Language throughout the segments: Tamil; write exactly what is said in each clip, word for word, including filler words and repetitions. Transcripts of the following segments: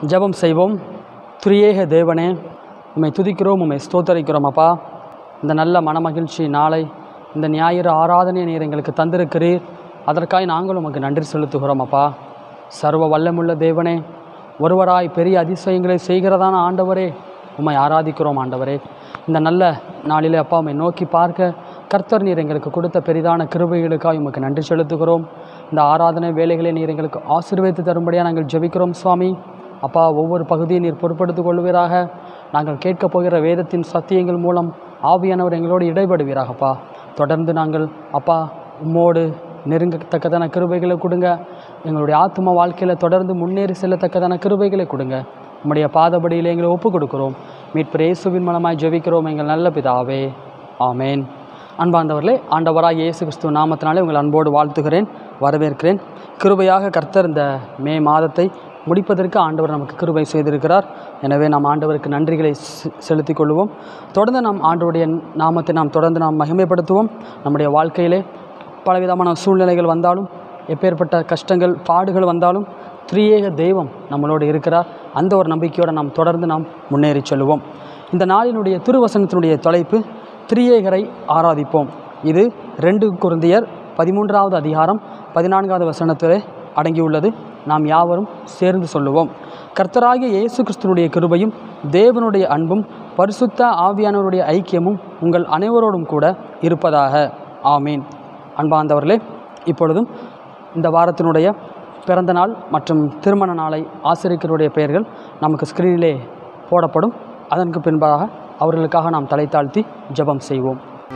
ஜெபம் செய்வோம். திரியேக தேவனே, உம்மை துதிக்கிறோம், உம்மை ஸ்தோத்தரிக்கிறோம் அப்பா. இந்த நல்ல மனமகிழ்ச்சி நாளை, இந்த ஞாயிறு ஆராதனை நீர் எங்களுக்கு தந்திருக்கிறீர். அதற்காக நாங்கள் உமக்கு நன்றி செலுத்துகிறோம் அப்பா. சர்வ வல்லமுள்ள தேவனே, ஒருவராய் பெரிய அதிசயங்களை செய்கிறதான ஆண்டவரே, உம்மை ஆராதிக்கிறோம் ஆண்டவரே. இந்த நல்ல நாளிலே அப்பா உம்மை நோக்கி பார்க்க கர்த்தர் நீர் எங்களுக்கு கொடுத்த பெரிதான கிருபைகளுக்காக உமக்கு நன்றி செலுத்துகிறோம். இந்த ஆராதனை வேலைகளை நீர் எங்களுக்கு ஆசீர்வதித்து தரும்படியாக நாங்கள் ஜெபிக்கிறோம் சுவாமி. அப்பா, ஒவ்வொரு பகுதியை நீர் பொறுப்படுத்திக் கொள்வீராக. நாங்கள் கேட்கப் போகிற வேதத்தின் சத்தியங்கள் மூலம் ஆவியானவர் எங்களோடு இடைபடுவீராகப்பா. தொடர்ந்து நாங்கள் அப்பா உம்மோடு நெருங்கத்தக்கதான கிருபைகளை கொடுங்க. எங்களுடைய ஆத்ம வாழ்க்கையில் தொடர்ந்து முன்னேறி செல்லத்தக்கதான கிருபைகளை கொடுங்க. உம்முடைய பாதபடியில் எங்களை ஒப்புக் கொடுக்கிறோம். மீட்பர் இயேசுவின் மூலமாய் ஜெபிக்கிறோம் எங்கள் நல்ல பிதாவே, ஆமேன். அன்பார்ந்தவர்களே, ஆண்டவராக இயேசு கிறிஸ்துவ நாமத்தினாலே உங்கள் அன்போடு வாழ்த்துகிறேன், வரவேற்கிறேன். கிருபையாக கர்த்தர் இந்த மே மாதத்தை முடிப்பதற்கு ஆண்டவர் நமக்கு கிருபை செய்திருக்கிறார். எனவே நாம் ஆண்டவருக்கு நன்றிகளை செலுத்திக் கொள்வோம். தொடர்ந்து நாம் ஆண்டவருடைய நாமத்தை நாம் தொடர்ந்து நாம் மகிமைப்படுத்துவோம். நம்முடைய வாழ்க்கையிலே பலவிதமான சூழ்நிலைகள் வந்தாலும், எப்பேற்பட்ட கஷ்டங்கள் பாடுகள் வந்தாலும் திரியேக தெய்வம் நம்மளோடு இருக்கிறார். அந்த ஒரு நம்பிக்கையோடு நாம் தொடர்ந்து நாம் முன்னேறி செல்வோம். இந்த நாளினுடைய திருவசனத்தினுடைய தலைப்பு திரியேகரை ஆராதிப்போம். இது ரெண்டு கொரிந்தியர் பதிமூன்றாவது அதிகாரம் பதினான்காவது வசனத்திலே அடங்கியுள்ளது. நாம் யாவரும் சேர்ந்து சொல்லுவோம். கர்த்தராகிய இயேசு கிறிஸ்துனுடைய கிருபையும் தேவனுடைய அன்பும் பரிசுத்த ஆவியானவருடைய ஐக்கியமும் உங்கள் அனைவரோடும் கூட இருப்பதாக, ஆமீன். அன்பார்ந்தவர்களே, இப்பொழுதும் இந்த வாரத்தினுடைய பிறந்த நாள் மற்றும் திருமண நாளை ஆசிரியர்களுடைய பெயர்கள் நமக்கு ஸ்கிரீனிலே போடப்படும். அதற்கு பின்பாக அவர்களுக்காக நாம் தலை தாழ்த்தி ஜெபம் செய்வோம்.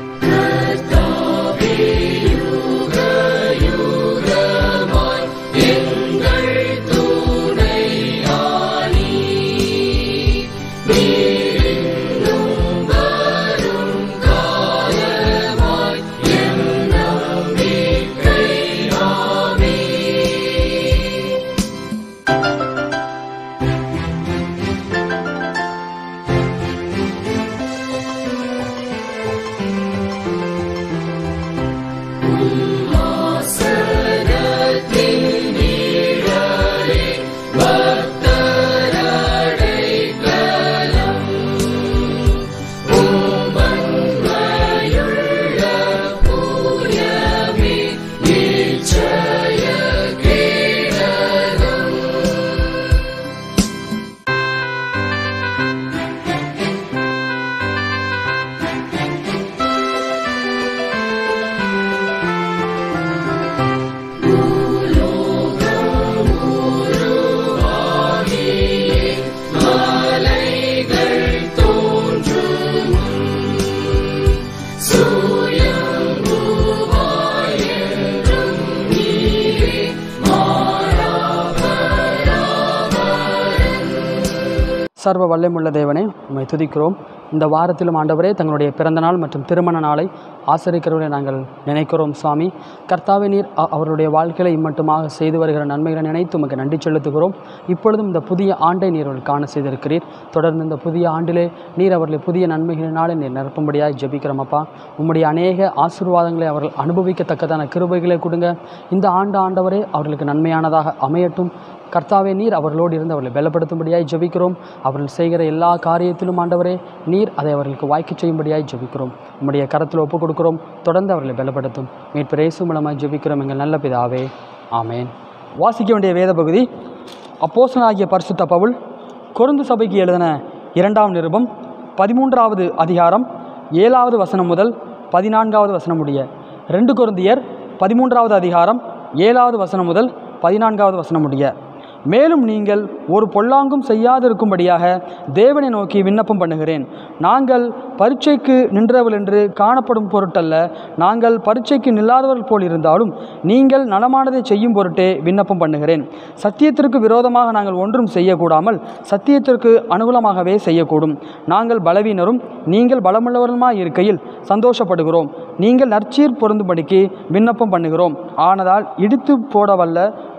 சர்வ வல்லமுள்ள தேவனே, உம்மை துதிக்கிறோம். இந்த வாரத்திலும் ஆண்டவரே, தங்களுடைய பிறந்தநாள் மற்றும் திருமண நாளை ஆசிரியர்களை நாங்கள் நினைக்கிறோம் சுவாமி. கர்த்தாவே, நீர் அவருடைய வாழ்க்கையை இம்மட்டுமாக செய்து வருகிற நன்மைகளை நினைத்து உமக்கு நன்றி செலுத்துகிறோம். இப்பொழுதும் இந்த புதிய ஆண்டை நீர் அவர்கள் காண செய்திருக்கிறீர். தொடர்ந்து இந்த புதிய ஆண்டிலே நீர் அவர்களை புதிய நன்மைகளினாலே நீர் நிரப்பும்படியாக ஜெபிக்கிறோம் அப்பா. உம்முடைய அநேக ஆசீர்வாதங்களை அவர்கள் அனுபவிக்கத்தக்கதான கிருபைகளை கொடுங்க. இந்த ஆண்டு ஆண்டவரே அவர்களுக்கு நன்மையானதாக அமையட்டும். கர்த்தாவே, நீர் அவர்களோடு இருந்து அவர்களை பலப்படுத்தும்படியாய் ஜெபிக்கிறோம். அவர்கள் செய்கிற எல்லா காரியத்திலும் ஆண்டவரே நீர் அதை அவர்களுக்கு வாய்க்க செய்யும்படியாய் ஜெபிக்கிறோம். உம்முடைய கரத்தில் ஒப்புக் கொடுக்கிறோம். தொடர்ந்து அவர்களை பலப்படுத்தும். மீட்பர் இயேசு மூலமாய் ஜெபிக்கிறோம் எங்கள் நல்ல பிதாவே, ஆமேன். வாசிக்க வேண்டிய வேத பகுதி அப்போஸ்தலனாகிய பரிசுத்த பவுல் கொரிந்து சபைக்கு எழுதின இரண்டாம் நிருபம் பதிமூன்றாவது அதிகாரம் ஏழாவது வசனம் முதல் பதினான்காவது வசனம் முடிய. ரெண்டு கொரிந்தியர் பதிமூன்றாவது அதிகாரம் ஏழாவது வசனம் முதல் பதினான்காவது வசனம் முடிய. மேலும் நீங்கள் ஒரு பொல்லாங்கும் செய்யாதிருக்கும்படியாக தேவனை நோக்கி விண்ணப்பம் பண்ணுகிறேன். நாங்கள் பரீட்சைக்கு நின்றவர்கள் என்று காணப்படும் பொருட்டல்ல, நாங்கள் பரீட்சைக்கு நில்லாதவர்கள் போல் இருந்தாலும் நீங்கள் நலமானதை செய்யும் பொருட்டே விண்ணப்பம் பண்ணுகிறேன். சத்தியத்திற்கு விரோதமாக நாங்கள் ஒன்றும் செய்யக்கூடாமல் சத்தியத்திற்கு அனுகூலமாகவே செய்யக்கூடும். நாங்கள் பலவீனரும் நீங்கள் பலமுள்ளவர்களுமாய் இருக்கையில் சந்தோஷப்படுகிறோம். நீங்கள் நற்சீர் பொருந்தும்படிக்கு விண்ணப்பம் பண்ணுகிறோம். ஆனதால் இடித்து போடவல்ல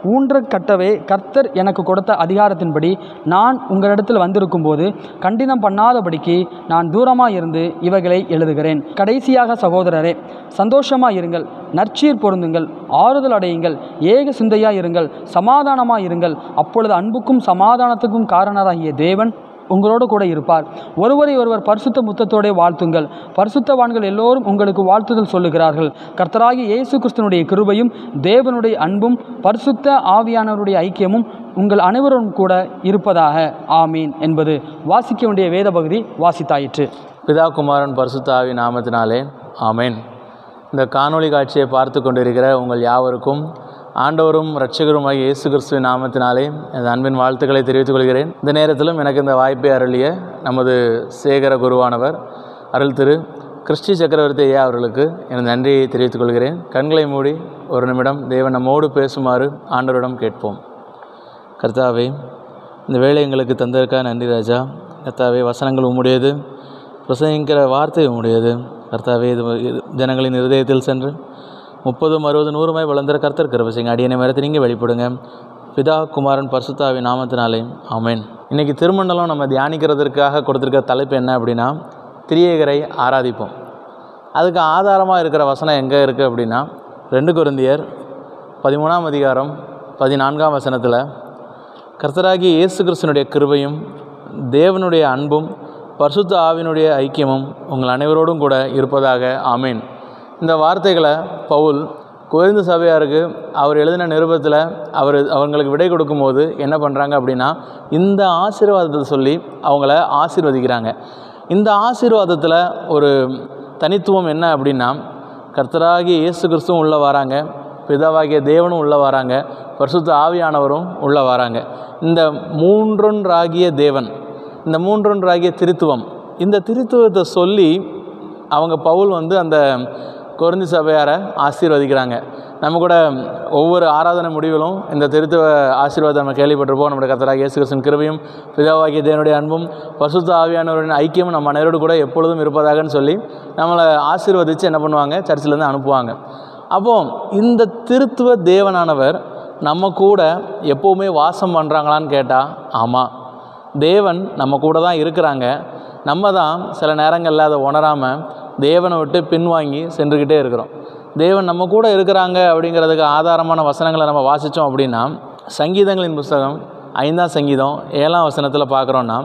ஊன்ற கட்டவே கர்த்தர் எனக்கு கொடுத்த அதிகாரத்தின்படி நான் உங்களிடத்தில் வந்திருக்கும் போது கண்டினம் பண்ணாதபடிக்கு நான் தூரமாக இருந்து இவைகளை எழுதுகிறேன். கடைசியாக சகோதரரே, சந்தோஷமாக இருங்கள், நற்சீர் பொருந்துங்கள், ஆறுதல் அடையுங்கள், ஏக சிந்தையாக இருங்கள், சமாதானமாக இருங்கள். அப்பொழுது அன்புக்கும் சமாதானத்துக்கும் காரணராகிய தேவன் உங்களோடு கூட இருப்பார். ஒருவரை ஒருவர் பரிசுத்த முத்தத்தோടെ வாழ்த்துங்கள். பரிசுத்தவான்கள் எல்லோரும் உங்களுக்கு வாழ்த்துதல் சொல்லுகிறார்கள். கர்த்தராகிய இயேசு கிறிஸ்துவினுடைய கிருபையும் தேவனுடைய அன்பும் பரிசுத்த ஆவியானவருடைய ஐக்கியமும் உங்கள் அனைவரும் கூட இருப்பதாக. ஆமீன் என்பது வாசிக்க வேண்டிய வேத பகுதி வாசித்தாயிற்று. பிதா குமாரன் பரிசுத்த ஆவி நாமத்தினாலே ஆமேன். இந்த காணொளி காட்சியை பார்த்து கொண்டிருக்கிற உங்கள் யாவருக்கும் ஆண்டவரும் இரட்சகருமாகிய இயேசு கிறிஸ்துவின் நாமத்தினாலே எனது அன்பின் வாழ்த்துக்களை தெரிவித்துக் கொள்கிறேன். இந்த நேரத்திலும் எனக்கு இந்த வாய்ப்பை அருளிய நமது சேகர குருவானவர் அருள் திரு கிறிஸ்டி சக்கரவர்த்தி ஐயா அவர்களுக்கு எனது நன்றியை தெரிவித்துக் கொள்கிறேன். கண்களை மூடி ஒரு நிமிடம் தேவன் நம்மோடு பேசுமாறு ஆண்டவரிடம் கேட்போம். கர்த்தாவே, இந்த வேலை எங்களுக்கு தந்ததற்காக நன்றி ராஜா. கர்த்தாவே, வசனங்கள் உம்முடையது, பிரசங்கிக்கிற வார்த்தை உம்முடையது. கர்த்தாவே, இது ஜனங்களின் இருதயத்தில் சென்று முப்பதும் அறுபது நூறுமாய் வளர்ந்துற கர்த்தர் கிருபை செய்யுங்க. அடியனை மரத்தை நீங்கள் வெளிப்படுங்க. பிதா குமாரன் பரிசுத்த ஆவி நாமத்தினாலே ஆமேன். இன்றைக்கி திருமண்டலம் நம்ம தியானிக்கிறதுக்காக கொடுத்துருக்க தலைப்பு என்ன அப்படின்னா, திரியேகரை ஆராதிப்போம். அதுக்கு ஆதாரமாக இருக்கிற வசனம் எங்கே இருக்குது அப்படின்னா, ரெண்டு கொரிந்தியர் பதிமூணாம் அதிகாரம் பதினான்காம் வசனத்தில் கர்த்தராகிய இயேசு கிறிஸ்துவினுடைய கிருபையும் தேவனுடைய அன்பும் பரிசுத்த ஆவியினுடைய ஐக்கியமும் உங்கள் அனைவரோடும் கூட இருப்பதாக. ஆமேன். இந்த வார்த்தைகளை பவுல் கொரிந்து சபையாருக்கு அவர் எழுதின நிருபத்தில் அவர் அவங்களுக்கு விடை கொடுக்கும்போது என்ன பண்ணுறாங்க அப்படின்னா, இந்த ஆசீர்வாதத்தை சொல்லி அவங்கள ஆசீர்வதிக்கிறாங்க. இந்த ஆசீர்வாதத்தில் ஒரு தனித்துவம் என்ன அப்படின்னா, கர்த்தராகிய இயேசு கிறிஸ்துவும் உள்ளே வராங்க, பிதாவாகிய தேவனும் உள்ளே வராங்க, பரிசுத்த ஆவியானவரும் உள்ளே வராங்க. இந்த மூன்றொன்றாகிய தேவன், இந்த மூன்றொன்றாகிய திருத்துவம், இந்த திருத்துவத்தை சொல்லி அவங்க பவுல் வந்து அந்த கொரிந்து சபையாரை ஆசீர்வதிக்கிறாங்க. நம்ம கூட ஒவ்வொரு ஆராதனை முடிவிலும் இந்த திருத்துவ ஆசீர்வாதம் நம்ம கேள்விப்பட்டிருப்போம். நம்முடைய கர்த்தராகிய இயேசு கிறிஸ்துவின் கிருபையும் பிதாவாகிய தேவனுடைய அன்பும் பரிசுத்த ஆவியானவரின் ஐக்கியமும் நம்ம அனைவரோடு கூட எப்பொழுதும் இருப்பதாகன்னு சொல்லி நம்மளை ஆசீர்வதித்து என்ன பண்ணுவாங்க, சர்ச்சிலேருந்து அனுப்புவாங்க. அப்போது இந்த திருத்துவ தேவனானவர் நம்ம கூட எப்போவுமே வாசம் பண்ணுறாங்களான்னு கேட்டால் ஆமாம், தேவன் நம்ம கூட தான் இருக்கிறாங்க. நம்ம தான் சில நேரங்களில் அதை உணராமல் தேவனை விட்டு பின்வாங்கி சென்றுக்கிட்டே இருக்கிறோம். தேவன் நம்ம கூட இருக்கிறாங்க அப்படிங்கிறதுக்கு ஆதாரமான வசனங்களை நம்ம வாசித்தோம் அப்படின்னா, சங்கீதங்களின் புஸ்தகம் ஐந்தாம் சங்கீதம் ஏழாம் வசனத்தில் பார்க்குறோன்னா,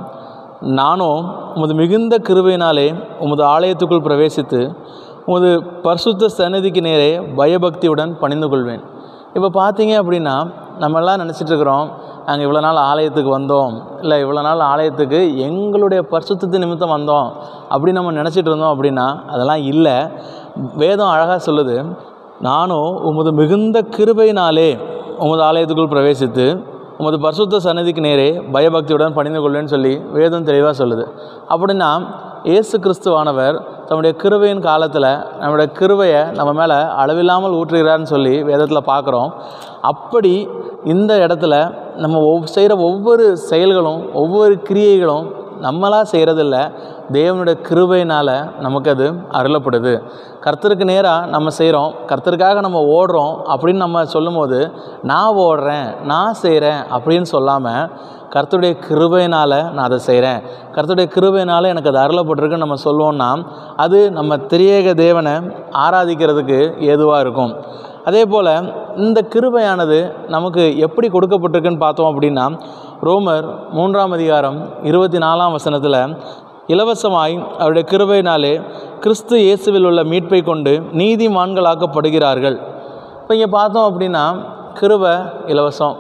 நானும் உமது மிகுந்த கிருபையினாலே உமது ஆலயத்துக்குள் பிரவேசித்து உமது பரிசுத்த சந்நிதிக்கு நேரே பயபக்தியுடன் பணிந்து கொள்வேன். இப்போ பார்த்தீங்க அப்படின்னா, நம்மெல்லாம் நினச்சிட்ருக்குறோம், நாங்கள் இவ்வளோ நாள் ஆலயத்துக்கு வந்தோம், இல்லை இவ்வளோ நாள் ஆலயத்துக்கு எங்களுடைய பரிசுத்தத்து நிமித்தம் வந்தோம் அப்படின்னு நம்ம நினச்சிட்டு இருந்தோம் அப்படின்னா அதெல்லாம் இல்லை. வேதம் அழகாக சொல்லுது, நானும் உமது மிகுந்த கிருபையினாலே உமது ஆலயத்துக்குள் பிரவேசித்து உமது பரிசுத்த சந்நிதிக்கு நேரே பயபக்தியுடன் பணிந்து கொள்வேன்னு சொல்லி வேதம் தெளிவாக சொல்லுது. அப்படின்னா இயேசு கிறிஸ்துவானவர் தம்முடைய கிருபையின் காலத்தில் நம்முடைய கிருபையை நம்ம மேலே அளவில்லாமல் ஊற்றுகிறார்னு சொல்லி வேதத்தில் பார்க்குறோம். அப்படி இந்த இடத்துல நம்ம ஒவ் செய்கிற ஒவ்வொரு செயல்களும் ஒவ்வொரு கிரியைகளும் நம்மளாக செய்கிறதில்ல, தேவனுடைய கிருபையினால் நமக்கு அது அருளப்படுது. கர்த்தருக்கு நேராக நம்ம செய்கிறோம், கர்த்தருக்காக நம்ம ஓடுறோம் அப்படின்னு நம்ம சொல்லும் போது, நான் ஓடுறேன், நான் செய்கிறேன் அப்படின்னு சொல்லாமல், கர்த்தருடைய கிருபையினால் நான் அதை செய்கிறேன், கர்த்தருடைய கிருபையினால் எனக்கு அது அருளப்பட்டிருக்குன்னு நம்ம சொல்லுவோம்னா அது நம்ம திரியேக தேவனை ஆராதிக்கிறதுக்கு ஏதுவாக இருக்கும். அதே போல் இந்த கிருபையானது நமக்கு எப்படி கொடுக்கப்பட்டிருக்குன்னு பார்த்தோம் அப்படின்னா, ரோமர் மூன்றாம் அதிகாரம் இருபத்தி நாலாம் வசனத்தில் இலவசமாய் அவருடைய கிருபையினாலே கிறிஸ்து இயேசுவில் உள்ள மீட்பை கொண்டு நீதிமான்களாக்கப்படுகிறார்கள். இப்போ இங்கே பார்த்தோம் அப்படின்னா கிருபை இலவசம்.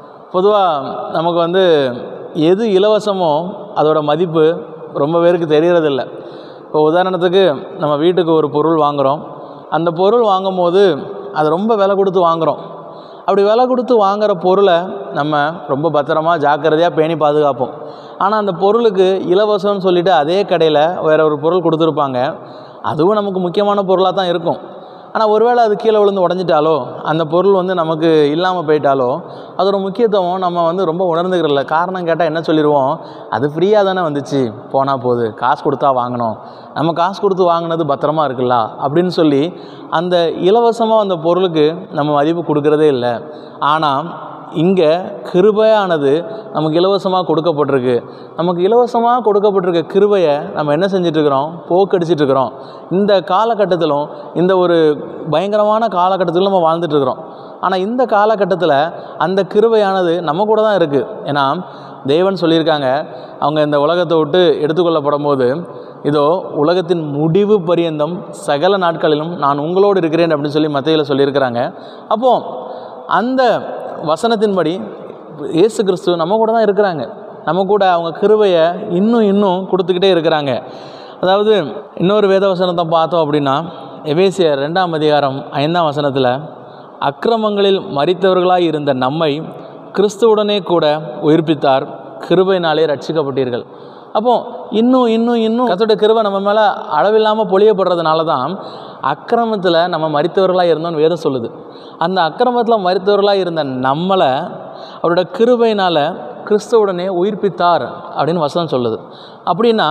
பொதுவாக நமக்கு வந்து எது இலவசமோ அதோட மதிப்பு ரொம்ப பேருக்கு தெரியறதில்ல. இப்போ உதாரணத்துக்கு நம்ம வீட்டுக்கு ஒரு பொருள் வாங்குகிறோம், அந்த பொருள் வாங்கும் போது அது ரொம்ப விலை கொடுத்து வாங்குகிறோம். அப்படி விலை கொடுத்து வாங்குகிற பொருளை நம்ம ரொம்ப பத்திரமா ஜாக்கிரதையாக பேணி பாதுகாப்போம். ஆனால் அந்த பொருளுக்கு இலவசம்னு சொல்லிவிட்டு அதே கடையில் வேறு ஒரு பொருள் கொடுத்துருப்பாங்க, அதுவும் நமக்கு முக்கியமான பொருளாக தான் இருக்கும். ஆனால் ஒருவேளை அது கீழே விழுந்து உடஞ்சிட்டாலோ அந்த பொருள் வந்து நமக்கு இல்லாமல் போயிட்டாலோ அதோட முக்கியத்துவம் நம்ம வந்து ரொம்ப உணர்ந்துக்கிறல. காரணம் கேட்டால் என்ன சொல்லிடுவோம், அது ஃப்ரீயாக தானே வந்துச்சு, போனால் போகுது, காசு கொடுத்தா வாங்கினோம், நம்ம காசு கொடுத்து வாங்கினது பத்திரமா இருக்குல்ல அப்படின்னு சொல்லி அந்த இலவசமாக அந்த பொருளுக்கு நம்ம மதிப்பு கொடுக்குறதே இல்லை. ஆனால் இங்கே கிருபையானது நமக்கு இலவசமாக கொடுக்கப்பட்டிருக்கு. நமக்கு இலவசமாக கொடுக்கப்பட்டிருக்க கிருபையை நம்ம என்ன செஞ்சிட்ருக்கிறோம், போக்கடிச்சிட்ருக்கிறோம். இந்த காலகட்டத்திலும் இந்த ஒரு பயங்கரமான காலகட்டத்திலும் நம்ம வாழ்ந்துட்டுருக்குறோம். ஆனால் இந்த காலகட்டத்தில் அந்த கிருபையானது நம்ம கூட தான் இருக்குது. ஏன்னா தேவன் சொல்லியிருக்காங்க, அவங்க இந்த உலகத்தை விட்டு எடுத்துக்கொள்ளப்படும் போது இதோ உலகத்தின் முடிவு பரியந்தம் சகல நாட்களிலும் நான் உங்களோடு இருக்கிறேன் அப்படின்னு சொல்லி மத்தேயுல சொல்லியிருக்கிறாங்க. அப்போது அந்த வசனத்தின்படி இயேசு கிறிஸ்து நம்ம கூட தான் இருக்கிறாங்க. நம்ம கூட அவங்க கிருபையை இன்னும் இன்னும் கொடுத்துக்கிட்டே இருக்கிறாங்க. அதாவது இன்னொரு வேத வசனத்தை பார்த்தோம் அப்படின்னா எபேசியர் ரெண்டாம் அதிகாரம் ஐந்தாம் வசனத்தில், அக்கிரமங்களில் மரித்தவர்களாய் இருந்த நம்மை கிறிஸ்துவுடனே கூட உயிர்ப்பித்தார், கிருபையினாலே ரட்சிக்கப்பட்டீர்கள். அப்போது இன்னும் இன்னும் இன்னும் கர்த்தருடைய கிருபை நம்ம மேலே அளவில்லாமல் பொழியப்படுறதுனால தான் அக்கிரமத்தில் நம்ம மரித்தவர்களாக இருந்தோம்னு வேதம் சொல்லுது. அந்த அக்கிரமத்தில் மரித்தவர்களாக இருந்த நம்மளை அவரோட கிருபையினால் கிறிஸ்துவுடனே உயிர்ப்பித்தார் அப்படின்னு வசனம் சொல்லுது. அப்படின்னா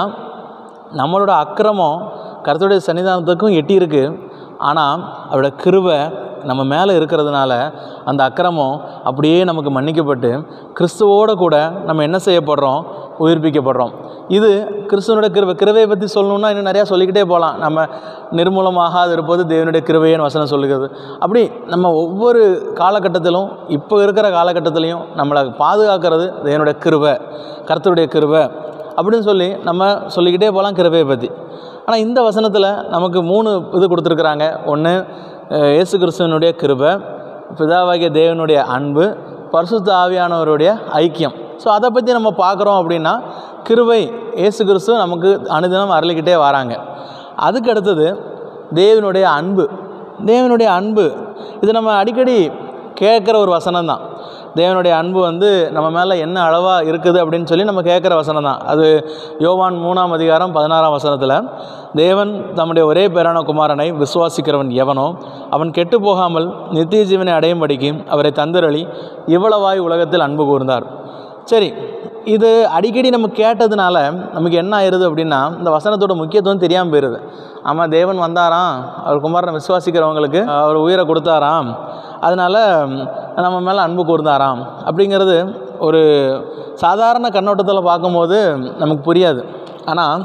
நம்மளோட அக்கிரமம் கர்த்தருடைய சன்னிதானத்துக்கும் எட்டி இருக்குது. ஆனால் அவரோட கிருபை நம்ம மேலே இருக்கிறதுனால அந்த அக்கிரமம் அப்படியே நமக்கு மன்னிக்கப்பட்டு கிறிஸ்துவோடு கூட நம்ம என்ன செய்யப்படுறோம், உயிர்ப்பிக்கப்படுறோம். இது கிறிஸ்துவனோட கிருபை. கிருபையை பற்றி சொல்லணுன்னா இன்னும் நிறையா சொல்லிக்கிட்டே போகலாம். நம்ம நிர்மூலமாகாது இருப்பது தேவனுடைய கிருபைன்னு வசனம் சொல்லுகிறது. அப்படி நம்ம ஒவ்வொரு காலகட்டத்திலும் இப்போ இருக்கிற காலகட்டத்திலையும் நம்மளை பாதுகாக்கிறது தேவனுடைய கிருபை, கர்த்தருடைய கிருபை அப்படின்னு சொல்லி நம்ம சொல்லிக்கிட்டே போகலாம் கிருபையை பற்றி. ஆனால் இந்த வசனத்தில் நமக்கு மூணு இது கொடுத்துருக்குறாங்க. ஒன்று இயேசு கிறிஸ்துவனுடைய கிருபை, பிதாவாகிய தேவனுடைய அன்பு, பரிசுத்த ஆவியானவருடைய ஐக்கியம். ஸோ அதை பற்றி நம்ம பார்க்குறோம் அப்படின்னா கிருபை இயேசு கிறிஸ்து நமக்கு அனுதினம் அருளிக்கிட்டே வராங்க. அதுக்கு அடுத்தது தேவனுடைய அன்பு. தேவனுடைய அன்பு இது நம்ம அடிக்கடி கேட்குற ஒரு வசனம் தான். தேவனுடைய அன்பு வந்து நம்ம மேலே என்ன அளவாக இருக்குது அப்படின்னு சொல்லி நம்ம கேட்குற வசனம் தான். அது யோவான் மூணாம் அதிகாரம் பதினாறாம் வசனத்தில், தேவன் தம்முடைய ஒரே பேரான குமாரனை விசுவாசிக்கிறவன் எவனோ அவன் கெட்டு போகாமல் நித்திய ஜீவனை அடையும்படிக்கு அவரை தந்தரளி இவ்வளவாய் உலகத்தில் அன்பு கூர்ந்தார். சரி, இது அடிக்கடி நம்ம கேட்டதுனால நமக்கு என்ன ஆயிடுது அப்படின்னா இந்த வசனத்தோட முக்கியத்துவம் தெரியாமல் போயிடுது. ஆமாம், தேவன் வந்தாராம், அவர் குமாரனை விசுவாசிக்கிறவங்களுக்கு அவர் உயிரை கொடுத்தாராம், அதனால் நம்ம மேலே அன்பு கூர்ந்தாராம் அப்படிங்கிறது ஒரு சாதாரண கண்ணோட்டத்தில் பார்க்கும்போது நமக்கு புரியாது. ஆனால்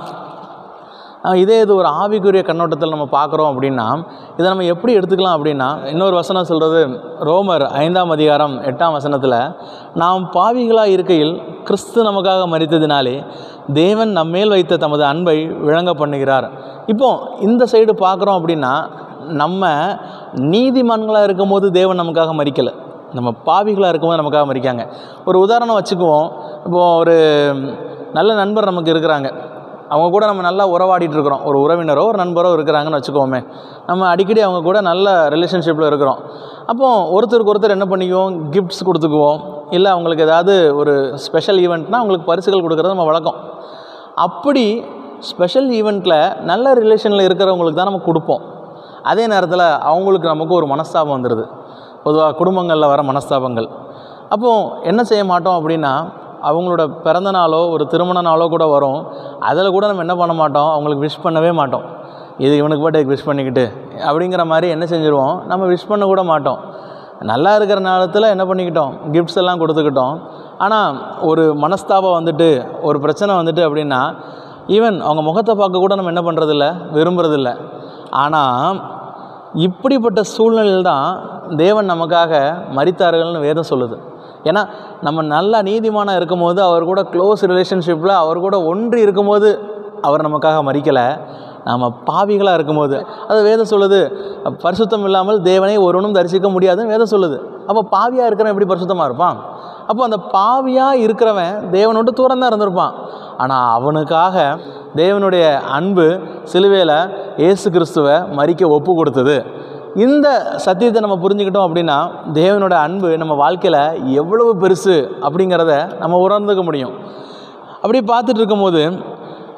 இதே இது ஒரு ஆவிக்குரிய கண்ணோட்டத்தில் நம்ம பார்க்குறோம் அப்படின்னா இதை நம்ம எப்படி எடுத்துக்கலாம் அப்படின்னா, இன்னொரு வசனம் சொல்கிறது ரோமர் ஐந்தாம் அதிகாரம் எட்டாம் வசனத்தில், நாம் பாவிகளாக இருக்கையில் கிறிஸ்து நமக்காக மரித்ததினாலே தேவன் நம்மேல் வைத்த தமது அன்பை விளங்க பண்ணுகிறார். இப்போது இந்த சைடு பார்க்குறோம் அப்படின்னா நம்ம நீதிமான்களாக இருக்கும் போது தேவன் நமக்காக மரிக்கலை, நம்ம பாவிகளாக இருக்கும்போது நமக்காக மரிக்காங்க. ஒரு உதாரணம் வச்சுக்குவோம். இப்போது ஒரு நல்ல நண்பர் நமக்கு இருக்கிறாங்க, அவங்க கூட நம்ம நல்லா உறவாடிட்டு இருக்கிறோம். ஒரு உறவினரோ ஒரு நண்பரோ இருக்கிறாங்கன்னு வச்சுக்கோமே, நம்ம அடிக்கடி அவங்க கூட நல்ல ரிலேஷன்ஷிப்பில் இருக்கிறோம். அப்போது ஒருத்தருக்கு ஒருத்தர் என்ன பண்ணிக்குவோம், கிஃப்ட்ஸ் கொடுத்துக்குவோம். இல்லை அவங்களுக்கு ஏதாவது ஒரு ஸ்பெஷல் ஈவெண்ட்னால் அவங்களுக்கு பரிசுகள் கொடுக்குறது நம்ம வழக்கம். அப்படி ஸ்பெஷல் ஈவெண்ட்டில் நல்ல ரிலேஷனில் இருக்கிறவங்களுக்கு தான் நம்ம கொடுப்போம். அதே நேரத்தில் அவங்களுக்கு நமக்கு ஒரு மனஸ்தாபம் வந்துடுது, பொதுவாக குடும்பங்களில் வர மனஸ்தாபங்கள். அப்போது என்ன செய்ய மாட்டோம் அப்படின்னா, அவங்களோட பிறந்த நாளோ ஒரு திருமண நாளோ கூட வரும், அதில் கூட நம்ம என்ன பண்ண மாட்டோம், அவங்களுக்கு விஷ் பண்ணவே மாட்டோம். இது இவனுக்கு பர்த்டேக்கு விஷ் பண்ணிக்கிட்டு அப்படிங்கிற மாதிரி என்ன செஞ்சுருவோம், நம்ம விஷ் பண்ண கூட மாட்டோம். நல்லா இருக்கிற நேரத்தில் என்ன பண்ணிக்கிட்டோம், கிஃப்ட்ஸ் எல்லாம் கொடுத்துக்கிட்டோம். ஆனால் ஒரு மனஸ்தாபம் வந்துட்டு ஒரு பிரச்சனை வந்துட்டு அப்படின்னா ஈவன் அவங்க முகத்தை பார்க்க கூட நம்ம என்ன பண்ணுறதில்ல, விரும்புறதில்ல. ஆனால் இப்படிப்பட்ட சூழ்நிலையில் தான் தேவன் நமக்காக மரித்தார்கள்னு வேதம் சொல்லுது. ஏன்னா நம்ம நல்லா நீதிமானாக இருக்கும்போது அவர் கூட க்ளோஸ் ரிலேஷன்ஷிப்பில் அவர் கூட ஒன்றி இருக்கும்போது அவர் நமக்காக மரிக்கலை, நம்ம பாவிகளாக இருக்கும்போது. அது வேதம் சொல்லுது, பரிசுத்தம் இல்லாமல் தேவனை ஒருவனும் தரிசிக்க முடியாதுன்னு வேதம் சொல்லுது. அப்போ பாவியாக இருக்கிறவன் எப்படி பரிசுத்தமாக இருப்பான்? அப்போ அந்த பாவியாக இருக்கிறவன் தேவனோட தூரம் தான் இருந்திருப்பான். ஆனால் அவனுக்காக தேவனுடைய அன்பு சிலுவையில் இயேசு கிறிஸ்துவை மரிக்க ஒப்பு கொடுத்தது. இந்த சத்தியத்தை நம்ம புரிஞ்சுக்கிட்டோம் அப்படின்னா தேவனோட அன்பு நம்ம வாழ்க்கையில் எவ்வளவு பெருசு அப்படிங்கிறத நம்ம உணர்ந்துக்க முடியும். அப்படி பார்த்துட்டு இருக்கும்போது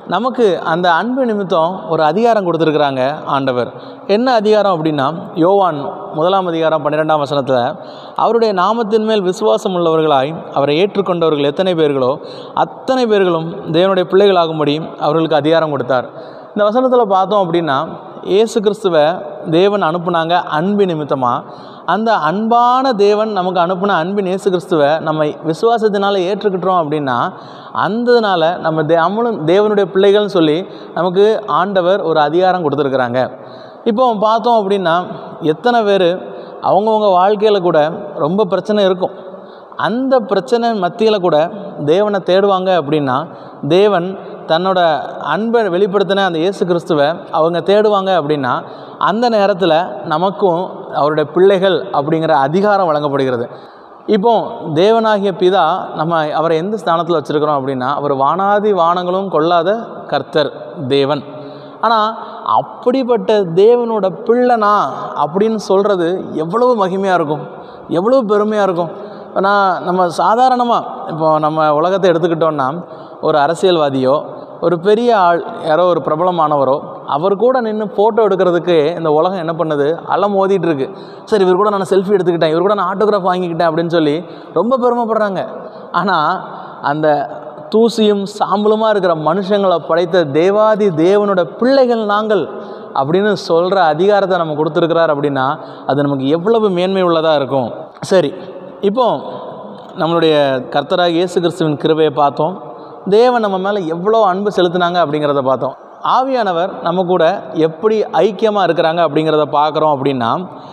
நமக்கு அந்த அன்பு நிமித்தம் ஒரு அதிகாரம் கொடுத்துருக்குறாங்க ஆண்டவர். என்ன அதிகாரம் அப்படின்னா, யோவான் முதலாம் அதிகாரம் பன்னிரெண்டாம் வசனத்தில், அவருடைய நாமத்தின் மேல் விசுவாசம் உள்ளவர்களாய் அவரை ஏற்றுக்கொண்டவர்கள் எத்தனை பேர்களோ அத்தனை பேர்களும் தேவனுடைய பிள்ளைகளாகும்படி அவர்களுக்கு அதிகாரம் கொடுத்தார். இந்த வசனத்தில் பார்த்தோம் அப்படின்னா, இயேசு கிறிஸ்துவை தேவன் அனுப்புனாங்க அன்பு நிமித்தமாக. அந்த அன்பான தேவன் நமக்கு அனுப்பின அன்பின் இயேசு கிறிஸ்துவை நம்ம விசுவாசத்தினால ஏற்றுக்கிட்டோம் அப்படின்னா, அந்ததுனால நம்ம தே நம்மளும் தேவனுடைய பிள்ளைகள்னு சொல்லி நமக்கு ஆண்டவர் ஒரு அதிகாரம் கொடுத்துருக்குறாங்க. இப்போ பார்த்தோம் அப்படின்னா, எத்தனை பேர் அவங்கவுங்க வாழ்க்கையில் கூட ரொம்ப பிரச்சனை இருக்கும். அந்த பிரச்சனை மத்தியில் கூட தேவனை தேடுவாங்க அப்படின்னா, தேவன் தன்னோட அன்பை வெளிப்படுத்தின அந்த இயேசு கிறிஸ்துவை அவங்க தேடுவாங்க அப்படின்னா, அந்த நேரத்தில் நமக்கும் அவருடைய பிள்ளைகள் அப்படிங்கிற அதிகாரம் வழங்கப்படுகிறது. இப்போ தேவனாகிய பிதா நம்ம அவரை எந்த ஸ்தானத்தில் வச்சுருக்கிறோம் அப்படின்னா, அவர் வானாதி வானங்களும் கொள்ளாத கர்த்தர் தேவன். ஆனால் அப்படிப்பட்ட தேவனோட பிள்ளைனா அப்படின்னு சொல்கிறது எவ்வளவு மகிமையாக இருக்கும், எவ்வளோ பெருமையாக இருக்கும். நான் நம்ம சாதாரணமாக இப்போ நம்ம உலகத்தை எடுத்துக்கிட்டோன்னா, ஒரு அரசியல்வாதியோ ஒரு பெரிய ஆள் யாரோ ஒரு பிரபலமானவரோ அவர் கூட நின்று ஃபோட்டோ எடுக்கிறதுக்கு இந்த உலகம் என்ன பண்ணுது, அலம் மோதிட்டு இருக்கு. சரி, இவர் கூட நான் செல்ஃபி எடுத்துக்கிட்டேன், இவர் கூட நான் ஆட்டோகிராஃப் வாங்கிக்கிட்டேன் அப்படின்னு சொல்லி ரொம்ப பெருமைப்படுறாங்க. ஆனால் அந்த தூசியும் சாம்பலுமாக இருக்கிற மனுஷங்களை படைத்த தேவாதி தேவனோட பிள்ளைகள் நாங்கள் அப்படின்னு சொல்கிற அதிகாரத்தை நம்ம கொடுத்துருக்கிறார் அப்படின்னா, அது நமக்கு எவ்வளவு மேன்மை உள்ளதாக இருக்கும். சரி, இப்போ நம்மளுடைய கர்த்தராகிய இயேசு கிறிஸ்துவின் கிருபையை பார்த்தோம். தேவன் நம்ம மேலே எவ்வளோ அன்பு செலுத்தினாங்க அப்படிங்கிறத பார்த்தோம். ஆவியானவர் நம்ம கூட எப்படி ஐக்கியமாக இருக்கிறாங்க அப்படிங்கிறத பார்க்குறோம் அப்படின்னா,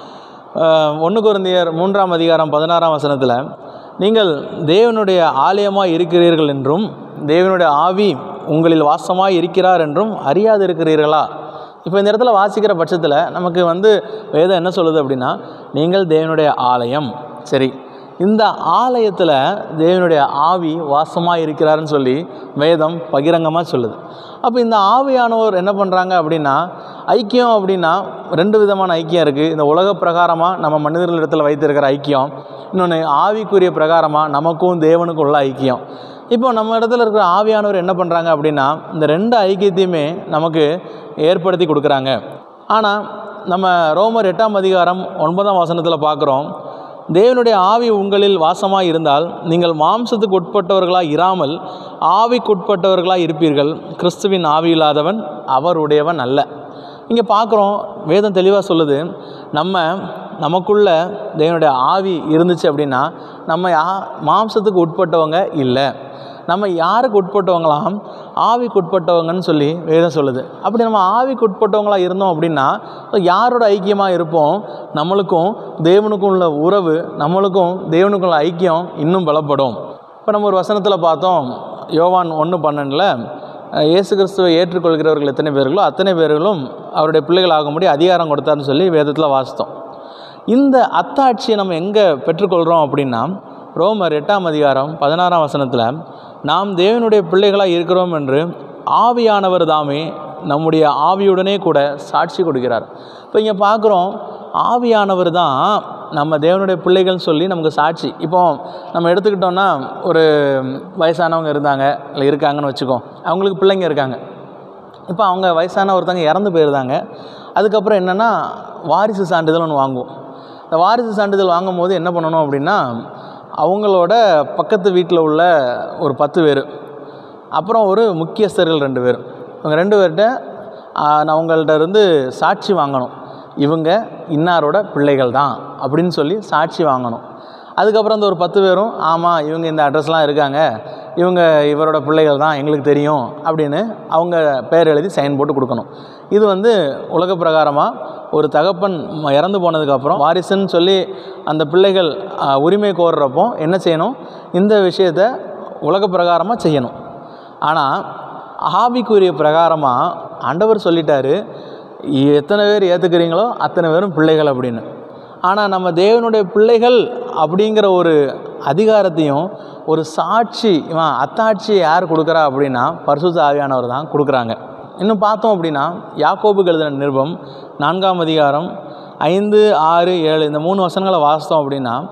ஒன்று கொரிந்தியர் மூன்றாம் அதிகாரம் பதினாறாம் வசனத்தில், நீங்கள் தேவனுடைய ஆலயமாக இருக்கிறீர்கள் என்றும் தேவனுடைய ஆவி உங்களில் வாசமாக இருக்கிறார் என்றும் அறியாது இருக்கிறீர்களா? இப்போ இந்த இடத்துல வாசிக்கிற பட்சத்தில் நமக்கு வந்து வேதம் என்ன சொல்லுது அப்படின்னா, நீங்கள் தேவனுடைய ஆலயம். சரி, இந்த ஆலயத்தில் தேவனுடைய ஆவி வாசமாக இருக்கிறாருன்னு சொல்லி வேதம் பகிரங்கமாக சொல்லுது. அப்போ இந்த ஆவியானவர் என்ன பண்ணுறாங்க அப்படின்னா, ஐக்கியம் அப்படின்னா ரெண்டு விதமான ஐக்கியம் இருக்குது. இந்த உலக பிரகாரமாக நம்ம மனிதர்களிடத்தில் வைத்திருக்கிற ஐக்கியம், இன்னொன்று ஆவிக்குரிய பிரகாரமாக நமக்கும் தேவனுக்கும் உள்ள ஐக்கியம். இப்போ நம்ம இடத்துல இருக்கிற ஆவியானவர் என்ன பண்ணுறாங்க அப்படின்னா, இந்த ரெண்டு ஐக்கியத்தையுமே நமக்கு ஏற்படுத்தி கொடுக்குறாங்க. ஆனால் நம்ம ரோமர் எட்டாம் அதிகாரம் ஒன்பதாம் வசனத்தில் பார்க்குறோம், தேவனுடைய ஆவி உங்களில் வாசமாக இருந்தால் நீங்கள் மாம்சத்துக்கு உட்பட்டவர்களாக இராமல் ஆவிக்குட்பட்டவர்களாக இருப்பீர்கள். கிறிஸ்துவின் ஆவி இல்லாதவன் அவருடையவன் அல்ல. இங்கே பார்க்குறோம், வேதம் தெளிவாக சொல்லுது, நம்ம நமக்குள்ள தேவனுடைய ஆவி இருந்துச்சு அப்படின்னா நம்ம யா மாம்சத்துக்கு உட்பட்டவங்க இல்லை. நம்ம யாருக்கு உட்பட்டவங்களாம்? ஆவிக்கு உட்பட்டவங்கன்னு சொல்லி வேதம் சொல்லுது. அப்படி நம்ம ஆவிக்கு உட்பட்டவங்களாக இருந்தோம் அப்படின்னா யாரோட ஐக்கியமாக இருப்போம்? நம்மளுக்கும் தேவனுக்கும் உள்ள உறவு, நம்மளுக்கும் தேவனுக்கும் உள்ள ஐக்கியம் இன்னும் பலப்படும். இப்போ நம்ம ஒரு வசனத்தில் பார்த்தோம், யோவான் ஒன்று பன்னெண்டில், இயேசு கிறிஸ்துவை ஏற்றுக்கொள்கிறவர்கள் எத்தனை பேர்களோ அத்தனை பேர்களும் அவருடைய பிள்ளைகள் ஆகும்படி அதிகாரம் கொடுத்தாருன்னு சொல்லி வேதத்தில் வாசித்தோம். இந்த அத்தாட்சியை நம்ம எங்கே பெற்றுக்கொள்கிறோம் அப்படின்னா, ரோமர் எட்டாம் அதிகாரம் பதினாறாம் வசனத்தில், நாம் தேவனுடைய பிள்ளைகளாக இருக்கிறோம் என்று ஆவியானவர் தாமே நம்முடைய ஆவியுடனே கூட சாட்சி கொடுக்கிறார். இப்போ இங்கே பார்க்குறோம், ஆவியானவர் தான் நம்ம தேவனுடைய பிள்ளைகள்னு சொல்லி நமக்கு சாட்சி. இப்போ நம்ம எடுத்துக்கிட்டோன்னா, ஒரு வயசானவங்க இருந்தாங்க இல்லை இருக்காங்கன்னு வச்சுக்கோ, அவங்களுக்கு பிள்ளைங்க இருக்காங்க. இப்போ அவங்க வயசான ஒருத்தவங்க இறந்து போயிருந்தாங்க. அதுக்கப்புறம் என்னென்னா வாரிசு சான்றிதழ் ஒன்று வாங்குவோம். இந்த வாரிசு சான்றிதழ் வாங்கும் போது என்ன பண்ணணும் அப்படின்னா, அவங்களோட பக்கத்து வீட்டில் உள்ள ஒரு பத்து பேர், அப்புறம் ஒரு முக்கியஸ்தர்கள் ரெண்டு பேர், இவங்க ரெண்டு பேர்கிட்ட அவங்கள்ட்ட இருந்து சாட்சி வாங்கணும், இவங்க இன்னாரோட பிள்ளைகள் தான் அப்படின்னு சொல்லி சாட்சி வாங்கணும். அதுக்கப்புறம் இந்த ஒரு பத்து பேரும், ஆமாம் இவங்க இந்த அட்ரஸ்லாம் இருக்காங்க, இவங்க இவரோட பிள்ளைகள் தான் எங்களுக்கு தெரியும் அப்படின்னு அவங்க பேர் எழுதி சைன் போட்டு கொடுக்கணும். இது வந்து உலக பிரகாரமாக ஒரு தகப்பன் இறந்து போனதுக்கப்புறம் வாரிசுன்னு சொல்லி அந்த பிள்ளைகள் உரிமை கோர்றப்போ என்ன செய்யணும்? இந்த விஷயத்தை உலக பிரகாரமாக செய்யணும். ஆனால் ஆவிக்குரிய பிரகாரமாக ஆண்டவர் சொல்லிட்டாரு, எத்தனை பேர் ஏற்றுக்கிறீங்களோ அத்தனை பேரும் பிள்ளைகள் அப்படின்னு. ஆனால் நம்ம தேவனுடைய பிள்ளைகள் அப்படிங்கிற ஒரு அதிகாரத்தையும் ஒரு சாட்சி, இவன் அத்தாட்சியை யார் கொடுக்குறா அப்படின்னா பரிசுத்த ஆவியானவர் தான் கொடுக்குறாங்க. இன்னும் பார்த்தோம் அப்படின்னா, யாக்கோபுக்கு எழுதின நிருபம் நான்காம் அதிகாரம் ஐந்து ஆறு ஏழு இந்த மூணு வசனங்களை வாசித்தோம் அப்படின்னா,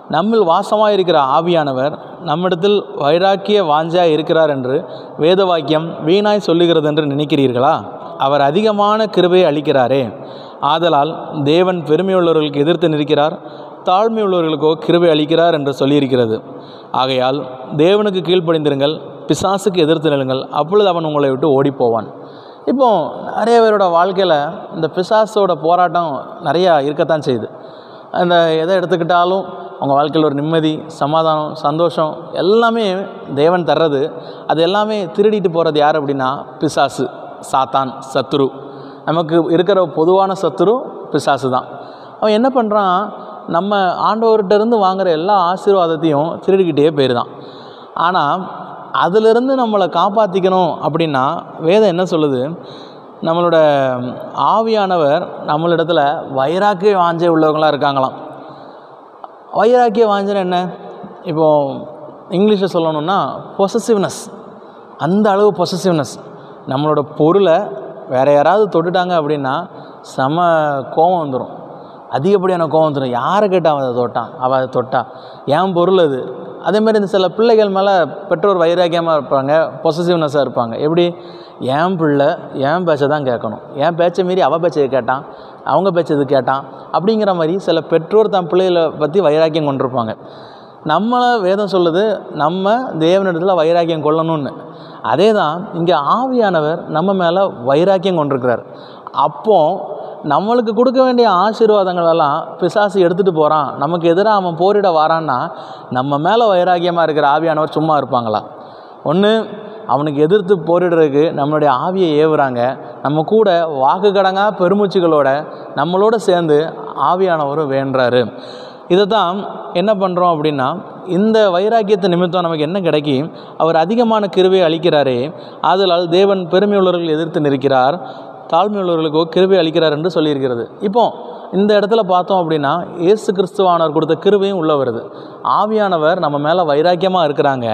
நம்மில் வாசமாக இருக்கிற ஆவியானவர் நம்மிடத்தில் வைராக்கிய வாஞ்சாய் இருக்கிறார் என்று வேத வாக்கியம் வீணாய் சொல்லுகிறது என்று நினைக்கிறீர்களா? அவர் அதிகமான கிருபையை அளிக்கிறாரே. ஆதலால் தேவன் பெருமையுள்ளவர்களுக்கு எதிர்த்து நிற்கிறார், தாழ்மை உள்ளவர்களுக்கோ கிருபை அளிக்கிறார் என்று சொல்லியிருக்கிறது. ஆகையால் தேவனுக்கு கீழ்ப்படிந்திருங்கள், பிசாசுக்கு எதிர்த்து நில்லுங்கள், அப்பொழுது அவன் உங்களை விட்டு ஓடிப்போவான். இப்போ நிறைய பேரோட வாழ்க்கையில் இந்த பிசாசோட போராட்டம் நிறையா இருக்கத்தான் செய்யுது. அந்த எதை எடுத்துக்கிட்டாலும் அவங்க வாழ்க்கையில் ஒரு நிம்மதி, சமாதானம், சந்தோஷம் எல்லாமே தேவன் தர்றது. அது எல்லாமே திருடிட்டு போகிறது யார் அப்படின்னா பிசாசு, சாத்தான், சத்துரு. நமக்கு இருக்கிற பொதுவான சத்துரு பிசாசு தான். அவன் என்ன பண்ணுறான், நம்ம ஆண்டவர்கிட்டருந்து வாங்குகிற எல்லா ஆசீர்வாதத்தையும் திருடிக்கிட்டே போயிருதான். ஆனால் அதிலிருந்து நம்மளை காப்பாற்றிக்கணும் அப்படின்னா வேதம் என்ன சொல்லுது, நம்மளோட ஆவியானவர் நம்மளிடத்துல வைராக்கிய வாஞ்சை உள்ளவங்களாக இருக்காங்களாம். வைராக்கிய வாஞ்சனை என்ன, இப்போது இங்கிலீஷில் சொல்லணுன்னா பொசசிவ்னஸ். அந்த அளவு பொசசிவ்னஸ். நம்மளோட பொருளை வேறு யாராவது தொட்டுட்டாங்க அப்படின்னா செம கோபம் வந்துடும், அதிகப்படியான கோபம் வந்துடும். யாரை கேட்டால் அவன் அதை தொட்டான், அவள் அதை தொட்டா, ஏன் பொருள் அது. அதேமாதிரி இந்த சில பிள்ளைகள் மேலே பெற்றோர் வைராக்கியமாக இருப்பாங்க, பொசசிவ்னஸாக இருப்பாங்க. எப்படி, என் பிள்ளை என் பேச்சை தான் கேட்கணும், என் பேச்சை மீறி அவள் பேச்சை கேட்டான், அவங்க பேச்சது கேட்டான் அப்படிங்கிற மாதிரி சில பெற்றோர் தன் பிள்ளைகளை பற்றி வைராக்கியம் கொண்டிருப்பாங்க. நம்மளை வேதம் சொல்லுது நம்ம தேவனிடத்தில் வைராக்கியம் கொள்ளணும்னு. அதே தான் இங்கே ஆவியானவர் நம்ம மேலே வைராக்கியம் கொண்டிருக்கிறார். அப்போது நம்மளுக்கு கொடுக்க வேண்டிய ஆசீர்வாதங்களெல்லாம் பிசாசு எடுத்துகிட்டு போகிறான், நமக்கு எதிராக அவன் போரிட வரான்னா நம்ம மேலே வைராக்கியமாக இருக்கிற ஆவியானவர் சும்மா இருப்பாங்களா? ஒன்று, அவனுக்கு எதிர்த்து போரிடுறதுக்கு நம்மளுடைய ஆவியை ஏவுறாங்க. நம்ம கூட வாக்கு கடங்கா பெருமூச்சுகளோட நம்மளோட சேர்ந்து ஆவியானவரும் வேண்டுறாரு. இதை தான் என்ன பண்ணுறோம் அப்படின்னா, இந்த வைராக்கியத்தை நிமித்தம் நமக்கு என்ன கிடைக்கி, அவர் அதிகமான கிருபையை அளிக்கிறாரே. ஆதலால் தேவன் பெருமையுள்ளவர்கள் எதிர்த்து நிற்கிறார், தாழ்மையுள்ளவர்களுக்கோ கிருபை அளிக்கிறார் என்று சொல்லியிருக்கிறது. இப்போ இந்த இடத்துல பார்த்தோம் அப்படின்னா இயேசு கிறிஸ்துவானவர் கொடுத்த கிருபையும் உள்ள வருது. ஆவியானவர் நம்ம மேலே வைராக்கியமாக இருக்கிறாங்க,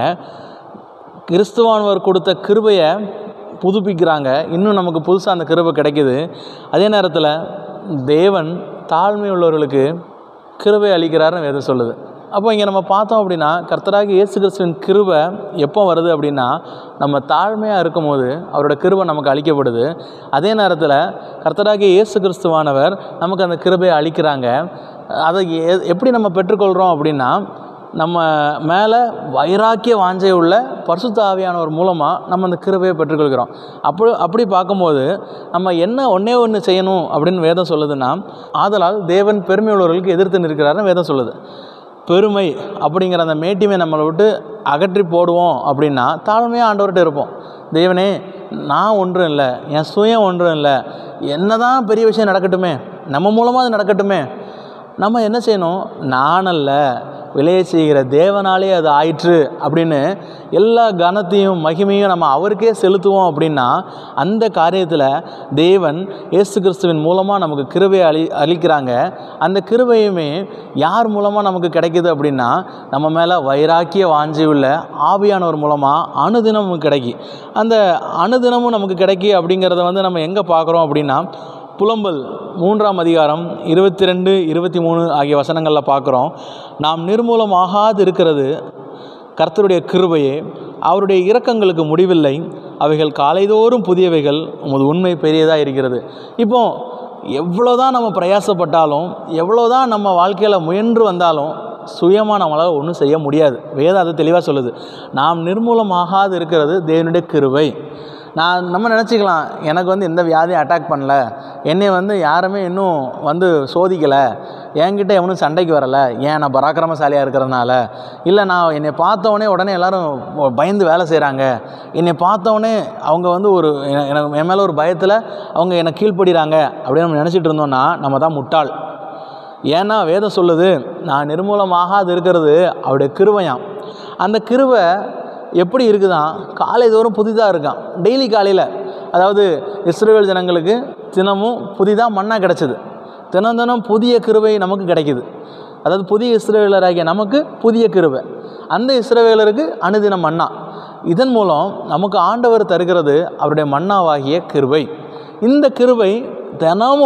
கிறிஸ்துவானவர் கொடுத்த கிருபையை புதுப்பிக்கிறாங்க, இன்னும் நமக்கு புதுசாக அந்த கிருபை கிடைக்குது. அதே நேரத்தில் தேவன் தாழ்மையுள்ளவர்களுக்கு கிருபை அளிக்கிறாருன்னு வேதம் சொல்லுது. அப்போ இங்கே நம்ம பார்த்தோம் அப்படின்னா கர்த்தராகிய இயேசு கிறிஸ்துவின் கிருபை எப்போ வருது அப்படின்னா நம்ம தாழ்மையாக இருக்கும் போது அவரோட கிருபை நமக்கு அளிக்கப்படுது. அதே நேரத்தில் கர்த்தராகிய இயேசு கிறிஸ்துவானவர் நமக்கு அந்த கிருபையை அளிக்கிறாங்க. அதை எப்படி நம்ம பெற்றுக்கொள்கிறோம் அப்படின்னா நம்ம மேலே வைராக்கிய வாஞ்சை உள்ள பரிசுத்த ஆவியானவர் மூலமாக நம்ம அந்த கிருபையை பெற்றுக்கொள்கிறோம். அப்படி அப்படி பார்க்கும்போது நம்ம என்ன ஒன்றே ஒன்று செய்யணும் அப்படின்னு வேதம் சொல்லுதுன்னா, ஆதலால் தேவன் பெருமை உள்ளவர்களுக்கு எதிர்த்து நிற்கிறாருன்னு வேதம் சொல்லுது. பெருமை அப்படிங்கிற அந்த மேட்டிமை நம்மளை விட்டு அகற்றி போடுவோம் அப்படின்னா தாழ்மையாக ஆண்டவர்கிட்ட இருப்போம். தேவனே, நான் ஒன்றும் இல்லை, என் சுயம் ஒன்றும் இல்லை, என்ன தான் பெரிய விஷயம் நடக்கட்டுமே, நம்ம மூலமாக அது நடக்கட்டுமே. நம்ம என்ன செய்யணும், நானல்ல விளைய செய்கிற தேவனாலே அது ஆயிற்று அப்படின்னு எல்லா கனத்தையும் மகிமையும் நம்ம அவருக்கே செலுத்துவோம். அப்படின்னா அந்த காரியத்தில் தேவன் இயேசு கிறிஸ்துவின் மூலமாக நமக்கு கிருபையை அளி அளிக்கிறாங்க. அந்த கிருபையுமே யார் மூலமாக நமக்கு கிடைக்கிது அப்படின்னா நம்ம மேலே வைராக்கிய வாஞ்சியுள்ள ஆவியானவர் மூலமாக அனுதினம் நமக்கு கிடைக்கி. அந்த அனுதினமும் நமக்கு கிடைக்கி அப்படிங்கிறத வந்து நம்ம எங்கே பார்க்குறோம் அப்படின்னா புலம்பல் மூன்றாம் அதிகாரம் இருபத்தி ரெண்டு இருபத்தி மூணு ஆகிய வசனங்களில் பார்க்குறோம். நாம் நிர்மூலமாகாது இருக்கிறது கர்த்தருடைய கிருபையே, அவருடைய இரக்கங்களுக்கு முடிவில்லை, அவைகள் காலைதோறும் புதியவைகள், உமது உண்மை பெரியதாக இருக்கிறது. இப்போ எவ்வளோதான் நம்ம பிரயாசப்பட்டாலும் எவ்வளோதான் நம்ம வாழ்க்கையில் முயன்று வந்தாலும் சுயமாக நம்மளால் ஒன்றும் செய்ய முடியாது. வேதம் அது தெளிவாக சொல்லுது. நாம் நிர்மூலமாகாது இருக்கிறது தேவனுடைய கிருபை. நான் நம்ம நினச்சிக்கலாம், எனக்கு வந்து எந்த வியாதியும் அட்டாக் பண்ணல, என்னை வந்து யாருமே இன்னும் வந்து சோதிக்கலை, என்கிட்ட எவனும் சண்டைக்கு வரலை, ஏன் நான் பராக்கிரமசாலியாக இருக்கிறதுனால, இல்லை நான் என்னை பார்த்தவொடனே உடனே எல்லோரும் பயந்து வேலை செய்கிறாங்க, என்னை பார்த்தவொடனே அவங்க வந்து ஒரு எனக்கு என் மேலே ஒரு பயத்தில் அவங்க என்னை கீழ்ப்படுறாங்க அப்படின்னு நம்ம நினச்சிட்டு இருந்தோம்னா நம்ம தான் முட்டாள். ஏன்னா வேதம் சொல்லுது, நான் நிர்மூலமாகாது இருக்கிறது அவருடைய கிருபையாம். அந்த கிருபை எப்படி இருக்குதான், காலை தோறும் புதிதாக இருக்கான். டெய்லி காலையில், அதாவது இஸ்ரவேல் ஜனங்களுக்கு தினமும் புதிதாக மன்னா கிடச்சிது. தினம் தினம் புதிய கிருபை நமக்கு கிடைக்கிது. அதாவது புதிய இஸ்ரவேலராகிய நமக்கு புதிய கிருபை, அந்த இஸ்ரவேலருக்கு அனுதினம் மன்னா. இதன் மூலம் நமக்கு ஆண்டவர் தருகிறது அவருடைய மன்னாவாகிய கிருபை. இந்த கிருபை தினமும்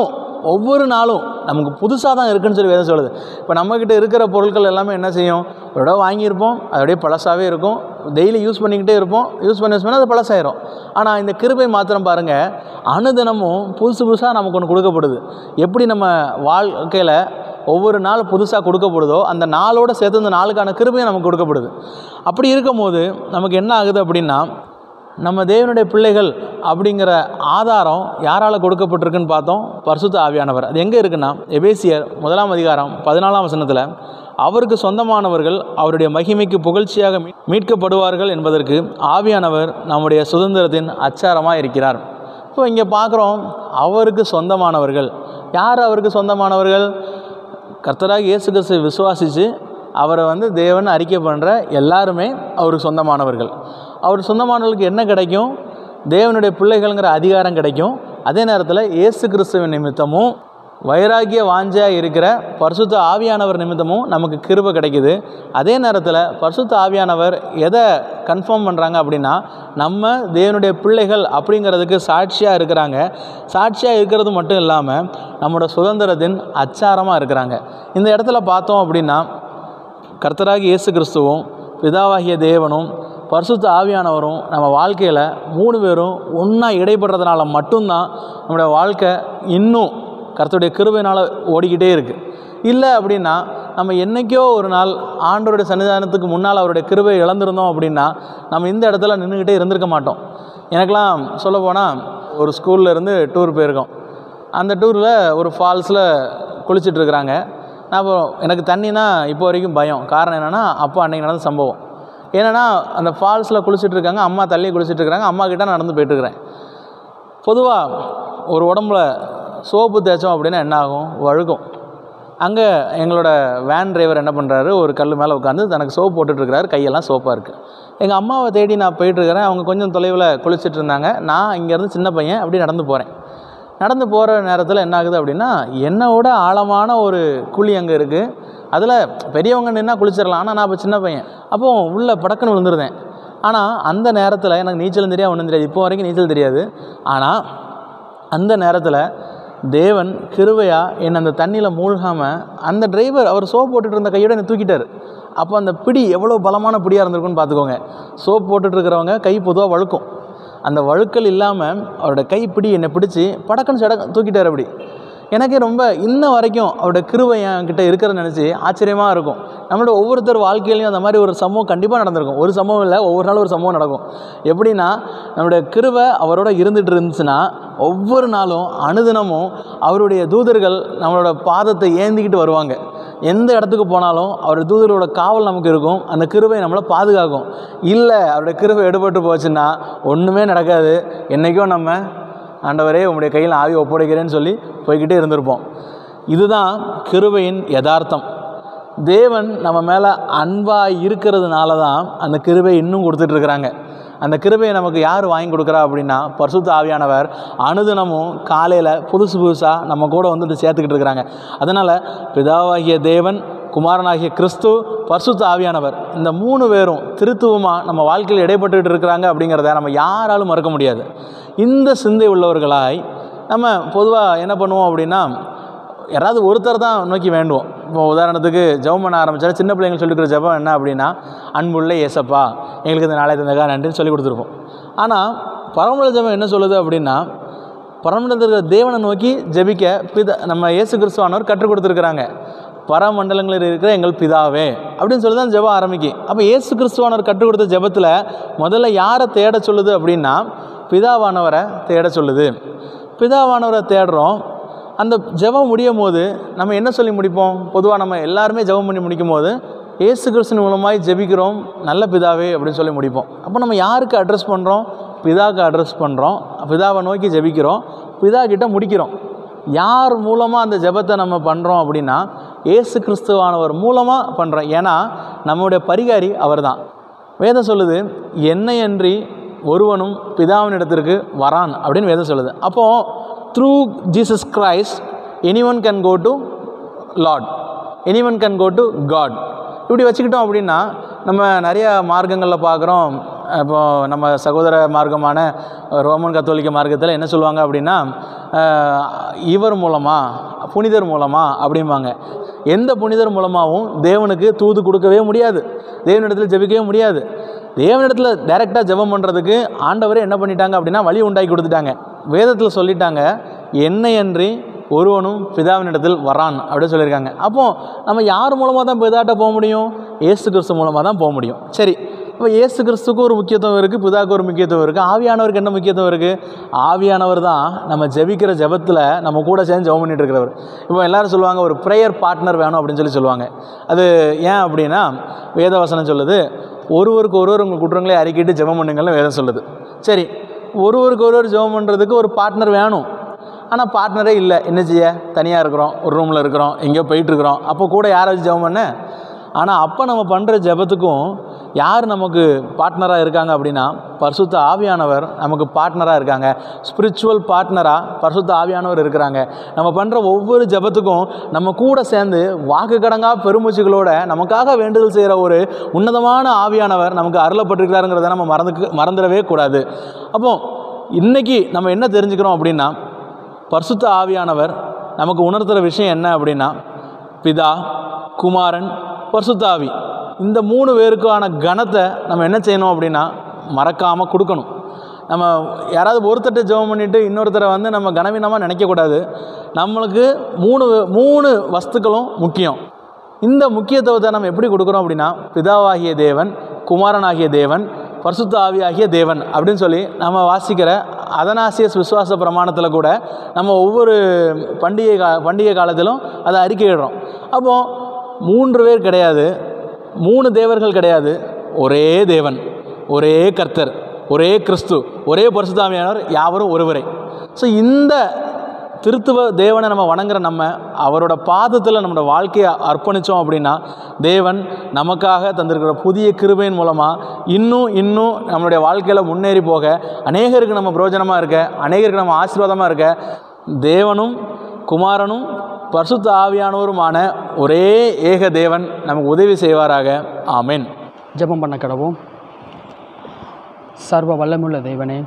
ஒவ்வொரு நாளும் நமக்கு புதுசாக தான் இருக்குதுன்னு சொல்லி வேதம் சொல்லுது. இப்போ நம்மக்கிட்ட இருக்கிற பொருட்கள் எல்லாமே என்ன செய்யும், ஒரு தடவை வாங்கியிருப்போம், அது அப்படியே பழசாகவே இருக்கும், டெய்லி யூஸ் பண்ணிக்கிட்டே இருப்போம், யூஸ் பண்ணி யூஸ் பண்ணி அது பழசாயிரும். ஆனால் இந்த கிருபை மாத்திரம் பாருங்கள், அனுதினமும் புதுசு புதுசாக நமக்கு ஒன்று கொடுக்கப்படுது. எப்படி நம்ம வாழ்க்கையில் ஒவ்வொரு நாள் புதுசாக கொடுக்கப்படுதோ அந்த நாளோடு சேர்த்து இந்த நாளுக்கான கிருபையும் நமக்கு கொடுக்கப்படுது. அப்படி இருக்கும் போது நமக்கு என்ன ஆகுது அப்படின்னா, நம்ம தேவனுடைய பிள்ளைகள் அப்படிங்கிற ஆதாரம் யாரால் கொடுக்கப்பட்டிருக்குன்னு பார்த்தோம், பரிசுத்த ஆவியானவர். அது எங்கே இருக்குன்னா, எபேசியர் முதலாம் அதிகாரம் பதினாலாம் வசனத்தில், அவருக்கு சொந்தமானவர்கள் அவருடைய மகிமைக்கு புகழ்ச்சியாக மீட்கப்படுவார்கள் என்பதற்கு ஆவியானவர் நம்முடைய சுதந்திரத்தின் அச்சாரமாக இருக்கிறார். இப்போ இங்கே பார்க்குறோம், அவருக்கு சொந்தமானவர்கள். யார் அவருக்கு சொந்தமானவர்கள்? கர்த்தராகிய இயேசு கிறிஸ்துவை விசுவாசித்து அவரை வந்து தேவன் அறிக்கை பண்ணுற எல்லாருமே அவருக்கு சொந்தமானவர்கள். அவர் சொந்தமானவர்களுக்கு என்ன கிடைக்கும்? தேவனுடைய பிள்ளைகள்ங்கிற அதிகாரம் கிடைக்கும். அதே நேரத்தில் இயேசு கிறிஸ்துவின் நிமித்தமும் வைராகிய வாஞ்சையாக இருக்கிற பரிசுத்த ஆவியானவர் நிமித்தமும் நமக்கு கிருபை கிடைக்குது. அதே நேரத்தில் பரிசுத்த ஆவியானவர் எதை கன்ஃபார்ம் பண்ணுறாங்க அப்படின்னா, நம்ம தேவனுடைய பிள்ளைகள் அப்படிங்கிறதுக்கு சாட்சியாக இருக்கிறாங்க. சாட்சியாக இருக்கிறது மட்டும் இல்லாமல் நம்மளோட சுதந்திரத்தின் அச்சாரமாக இருக்கிறாங்க. இந்த இடத்துல பார்த்தோம் அப்படின்னா, கர்த்தராகிய இயேசு கிறிஸ்துவும் பிதாவாகிய தேவனும் பரிசுத்த ஆவியானவரும் நம்ம வாழ்க்கையில் மூணு பேரும் ஒன்றா இடைப்படுறதுனால மட்டும்தான் நம்மளுடைய வாழ்க்கை இன்னும் கர்த்தருடைய கிருபையினால் ஓடிக்கிட்டே இருக்குது. இல்லை அப்படின்னா நம்ம என்றைக்கோ ஒரு நாள் ஆண்டவருடைய சன்னிதானத்துக்கு முன்னால் அவருடைய கிருபை இழந்திருந்தோம் அப்படின்னா நம்ம இந்த இடத்துல நின்றுக்கிட்டே இருந்திருக்க மாட்டோம். எனக்கெலாம் சொல்ல போனால் ஒரு ஸ்கூலில் இருந்து டூர் போயிருக்கோம். அந்த டூரில் ஒரு ஃபால்ஸில் குளிச்சிட்ருக்குறாங்க. நான் அப்போ எனக்கு தண்ணினா இப்போ வரைக்கும் பயம். காரணம் என்னென்னா, அப்போ அன்றைக்கி நடந்த சம்பவம் என்னென்னா, அந்த ஃபால்ஸில் குளிச்சுட்ருக்காங்க, அம்மா தள்ளி குளிச்சுட்ருக்குறாங்க, அம்மா கிட்டே நான் நடந்து போய்ட்டுருக்கிறேன். பொதுவாக ஒரு உடம்புல சோப்பு தேய்ச்சோம் அப்படின்னா என்ன ஆகும்? வழுக்கும். அங்கே எங்களோட வேன் டிரைவர் என்ன பண்ணுறாரு, ஒரு கல் மேலே உட்காந்து தனக்கு சோப்பு போட்டுட்ருக்கிறாரு, கையெல்லாம் சோப்பாக இருக்குது. எங்கள் அம்மாவை தேடி நான் போயிட்டுருக்கிறேன். அவங்க கொஞ்சம் தொலைவில் குளிச்சுட்டு இருந்தாங்க. நான் இங்கேருந்து சின்ன பையன் அப்படி நடந்து போகிறேன். நடந்து போகிற நேரத்தில் என்ன ஆகுது அப்படின்னா, என்னோட ஆழமான ஒரு குழி அங்கே இருக்குது. அதில் பெரியவங்க நின்னா குளிச்சிடலாம், ஆனால் நான் இப்போ சின்ன பையன். அப்போது உள்ளே படக்குன்னு விழுந்துருந்தேன். ஆனால் அந்த நேரத்தில் எனக்கு நீச்சலும் தெரியாது, ஒன்றும் தெரியாது. இப்போ வரைக்கும் நீச்சல் தெரியாது. ஆனால் அந்த நேரத்தில் தேவன் கிருபையாக என்னை அந்த தண்ணியில் மூழ்காமல், அந்த டிரைவர் அவர் சோப் போட்டுட்டு இருந்த கையோடு என்னை தூக்கிட்டார். அப்போ அந்த பிடி எவ்வளோ பலமான பிடியாக இருந்திருக்குன்னு பார்த்துக்கோங்க. சோப் போட்டுட்ருக்கிறவங்க கை பொதுவாக வழுக்கும். அந்த வழுக்கல் இல்லாமல் அவரோட கைப்பிடி என்னை பிடிச்சி படக்குன்னு சடக்கு தூக்கிட்டார். அப்படி எனக்கு ரொம்ப இன்ன வரைக்கும் அவரோட கிருபை என்கிட்ட இருக்கிறத நினச்சி ஆச்சரியமாக இருக்கும். நம்மளோட ஒவ்வொருத்தர் வாழ்க்கையிலையும் அந்த மாதிரி ஒரு சம்பவம் கண்டிப்பாக நடந்திருக்கும். ஒரு சம்பவம் இல்லை, ஒவ்வொரு நாளும் ஒரு சம்பவம் நடக்கும். எப்படின்னா, நம்மளுடைய கிருபை அவரோட இருந்துகிட்டு இருந்துச்சுன்னா ஒவ்வொரு நாளும் அனுதினமும் அவருடைய தூதர்கள் நம்மளோட பாதத்தை ஏந்திக்கிட்டு வருவாங்க. எந்த இடத்துக்கு போனாலும் அவருடைய தூதர்களோட காவல் நமக்கு இருக்கும். அந்த கிருபை நம்மளை பாதுகாக்கும். இல்லை அவருடைய கிருபை எடுபட்டு போச்சுன்னா ஒன்றுமே நடக்காது. என்றைக்கும் நம்ம ஆண்டவரே உங்களுடைய கையில் ஆவி ஒப்படைக்கிறேன்னு சொல்லி போய்கிட்டே இருந்திருப்போம். இதுதான் கிருபையின் யதார்த்தம். தேவன் நம்ம மேலே அன்பாக இருக்கிறதுனால தான் அந்த கிருபை இன்னும் கொடுத்துட்ருக்குறாங்க. அந்த கிருபையை நமக்கு யார் வாங்கி கொடுக்குறா அப்படின்னா, பரிசுத்த ஆவியானவர் அனுதினமும் காலையில் புதுசு புதுசாக நம்ம கூட வந்துட்டு சேர்த்துக்கிட்டு இருக்கிறாங்க. அதனால் பிதாவாகிய தேவன், குமாரனாகிய கிறிஸ்து, பரிசுத்த ஆவியானவர், இந்த மூணு பேரும் திருத்துவமாக நம்ம வாழ்க்கையில் இடைப்பட்டுக்கிட்டு இருக்கிறாங்க அப்படிங்கிறத நம்ம யாராலும் மறக்க முடியாது. இந்த சிந்தை உள்ளவர்களாய் நம்ம பொதுவாக என்ன பண்ணுவோம் அப்படின்னா, யாராவது ஒருத்தர் தான் நோக்கி வேண்டுவோம். இப்போ உதாரணத்துக்கு ஜெபம் பண்ண ஆரம்பித்தாலும் சின்ன பிள்ளைங்க சொல்லிக்கிற ஜெபம் என்ன அப்படின்னா, அன்புள்ள ஏசப்பா எங்களுக்கு இந்த நாளை தந்தக்கா நன்றின்னு சொல்லி கொடுத்துருப்போம். ஆனால் பரமண்டல ஜெபம் என்ன சொல்லுது அப்படின்னா, பரமண்டலத்தில் இருக்கிற தேவனை நோக்கி ஜெபிக்க பிதா நம்ம இயேசு கிறிஸ்துவானவர் கற்றுக் கொடுத்துருக்குறாங்க. பரமண்டலங்களில் இருக்கிற எங்கள் பிதாவே அப்படின்னு சொல்லி தான் ஜெபம் ஆரம்பிக்கும். அப்போ இயேசு கிறிஸ்துவானவர் கற்றுக் கொடுத்த ஜெபத்தில் முதல்ல யாரை தேட சொல்லுது அப்படின்னா, பிதாவானவரை தேட சொல்லுது. பிதாவானவரை தேடுறோம். அந்த ஜெபம் முடியும் போது நம்ம என்ன சொல்லி முடிப்போம்? பொதுவாக நம்ம எல்லாருமே ஜெபம் பண்ணி முடிக்கும் போது இயேசு கிறிஸ்துவின் மூலமாய் ஜெபிக்கிறோம் நல்ல பிதாவே அப்படின்னு சொல்லி முடிப்போம். அப்போ நம்ம யாருக்கு அட்ரஸ் பண்ணுறோம்? பிதாவுக்கு அட்ரஸ் பண்ணுறோம். பிதாவை நோக்கி ஜெபிக்கிறோம், பிதா கிட்ட முடிக்கிறோம். யார் மூலமாக அந்த ஜெபத்தை நம்ம பண்ணுறோம் அப்படின்னா, இயேசு கிறிஸ்துவானவர் மூலமாக பண்ணுறோம். ஏன்னா நம்முடைய பரிகாரி அவர் தான். வேதம் சொல்லுது, என்னையன்றி ஒருவனும் பிதாவினிடத்திற்கு வரான் அப்படின்னு வேதம் சொல்லுது. அப்போது through Jesus Christ anyone can go to Lord, anyone can go to God. இப்படி வச்சுக்கிட்டோம் அப்படின்னா நம்ம நிறையா மார்க்கங்களில் பார்க்குறோம். இப்போது நம்ம சகோதர மார்க்கமான ரோமன் கத்தோலிக்க மார்க்கத்தில் என்ன சொல்லுவாங்க அப்படின்னா, இவர் மூலமாக, புனிதர் மூலமாக அப்படிம்பாங்க. எந்த புனிதர் மூலமாகவும் தேவனுக்கு தூது கொடுக்கவே முடியாது, தேவனிடத்தில் ஜெபிக்கவே முடியாது. தேவனிடத்தில் டைரெக்டாக ஜெபம் பண்ணுறதுக்கு ஆண்டவரே என்ன பண்ணிட்டாங்க அப்படின்னா வழி உண்டாக்கி கொடுத்துட்டாங்க. வேதத்தில் சொல்லிட்டாங்க, என்னையன்றி ஒருவனும் பிதாவினிடத்தில் வரான் அப்படின்னு சொல்லியிருக்காங்க. அப்போது நம்ம யார் மூலமாக தான் பிதாட்ட போக முடியும்? இயேசு கிறிஸ்து மூலமாக தான் போக முடியும். சரி, இப்போ இயேசு கிறிஸ்துக்கு ஒரு முக்கியத்துவம் இருக்குது, பிதாவுக்கு ஒரு முக்கியத்துவம் இருக்குது. ஆவியானவருக்கு என்ன முக்கியத்துவம் இருக்குது? ஆவியானவர் தான் நம்ம ஜெபிக்கிற ஜெபத்தில் நம்ம கூட சேர்ந்து ஜெபம் பண்ணிட்டு இருக்கிறவர். இப்போ எல்லோரும் சொல்லுவாங்க, ஒரு ப்ரேயர் பார்ட்னர் வேணும் அப்படின்னு சொல்லி சொல்லுவாங்க. அது ஏன் அப்படின்னா, வேதவசனம் சொல்லுது, ஒருவருக்கு ஒருவர் உங்கள் குற்றங்களை அறிக்கிட்டு ஜெபம் பண்ணுங்கள்னு வேதம் சொல்லுது. சரி, ஒருவருக்கு ஒருவர் ஜெபம் பண்ணுறதுக்கு ஒரு பார்ட்னர் வேணும். ஆனால் பார்ட்னரே இல்லை. என்ன செய்ய? தனியாக இருக்கிறோம், ஒரு ரூமில் இருக்கிறோம், எங்கேயோ போயிட்டுருக்குறோம். அப்போ கூட யாரை வச்சு ஜெபம் பண்ண? ஆனால் அப்போ நம்ம பண்ணுற ஜெபத்துக்கும் யார் நமக்கு பார்ட்னராக இருக்காங்க அப்படின்னா, பரிசுத்த ஆவியானவர் நமக்கு பார்ட்னராக இருக்காங்க. ஸ்பிரிச்சுவல் பார்ட்னராக பரிசுத்த ஆவியானவர் இருக்கிறாங்க. நம்ம பண்ணுற ஒவ்வொரு ஜெபத்துக்கும் நம்ம கூட சேர்ந்து வாக்கு கடங்கா பெருமூச்சுகளோட நமக்காக வேண்டுதல் செய்கிற ஒரு உன்னதமான ஆவியானவர் நமக்கு அருளப்பட்டிருக்கிறாருங்கிறத நம்ம மறந்துக்கு மறந்துடவே கூடாது. அப்போது இன்றைக்கி நம்ம என்ன தெரிஞ்சுக்கிறோம் அப்படின்னா, பரிசுத்த ஆவியானவர் நமக்கு உணர்த்துகிற விஷயம் என்ன அப்படின்னா, பிதா, குமாரன், பரிசுத்த ஆவி, இந்த மூணு பேருக்கான கணத்தை நம்ம என்ன செய்யணும் அப்படின்னா மறக்காமல் கொடுக்கணும். நம்ம யாராவது ஒருத்தட்ட ஜெபம் பண்ணிவிட்டு இன்னொருத்தரை வந்து நம்ம கனவீனமாக நினைக்கக்கூடாது. நம்மளுக்கு மூணு மூணு வஸ்துக்களும் முக்கியம். இந்த முக்கியத்துவத்தை நம்ம எப்படி கொடுக்குறோம் அப்படின்னா, பிதாவாகிய தேவன், குமாரனாகிய தேவன், பரிசுத்த ஆவியாகிய தேவன் அப்படின்னு சொல்லி நம்ம வாசிக்கிற அதனாசியஸ் விசுவாச பிரமாணத்தில் கூட நம்ம ஒவ்வொரு பண்டிகை கா பண்டிகை காலத்திலும் அதை அறிக்கையிடுறோம். அப்போது மூன்று பேர் கிடையாது, மூணு தேவர்கள் கிடையாது, ஒரே தேவன், ஒரே கர்த்தர், ஒரே கிறிஸ்து, ஒரே பரிசுத்த ஆவியானவர், யாவரும் ஒருவரே. ஸோ இந்த திருத்துவ தேவனை நம்ம வணங்குற நம்ம அவரோட பாதத்தில் நம்மளோட வாழ்க்கையை அர்ப்பணித்தோம் அப்படின்னா, தேவன் நமக்காக தந்திருக்கிற புதிய கிருபையின் மூலமாக இன்னும் இன்னும் நம்மளுடைய வாழ்க்கையில் முன்னேறி போக, அநேகருக்கு நம்ம பிரயோஜனமாக இருக்க, அநேகருக்கு நம்ம ஆசீர்வாதமாக இருக்க, தேவனும் குமாரனும் பரிசுத்த ஆவியானவருமான ஒரே ஏக தேவன் நமக்கு உதவி செய்வாராக. ஆமென். ஜெபம் பண்ண கடவோம். சர்வ வல்லமுள்ள தேவனே,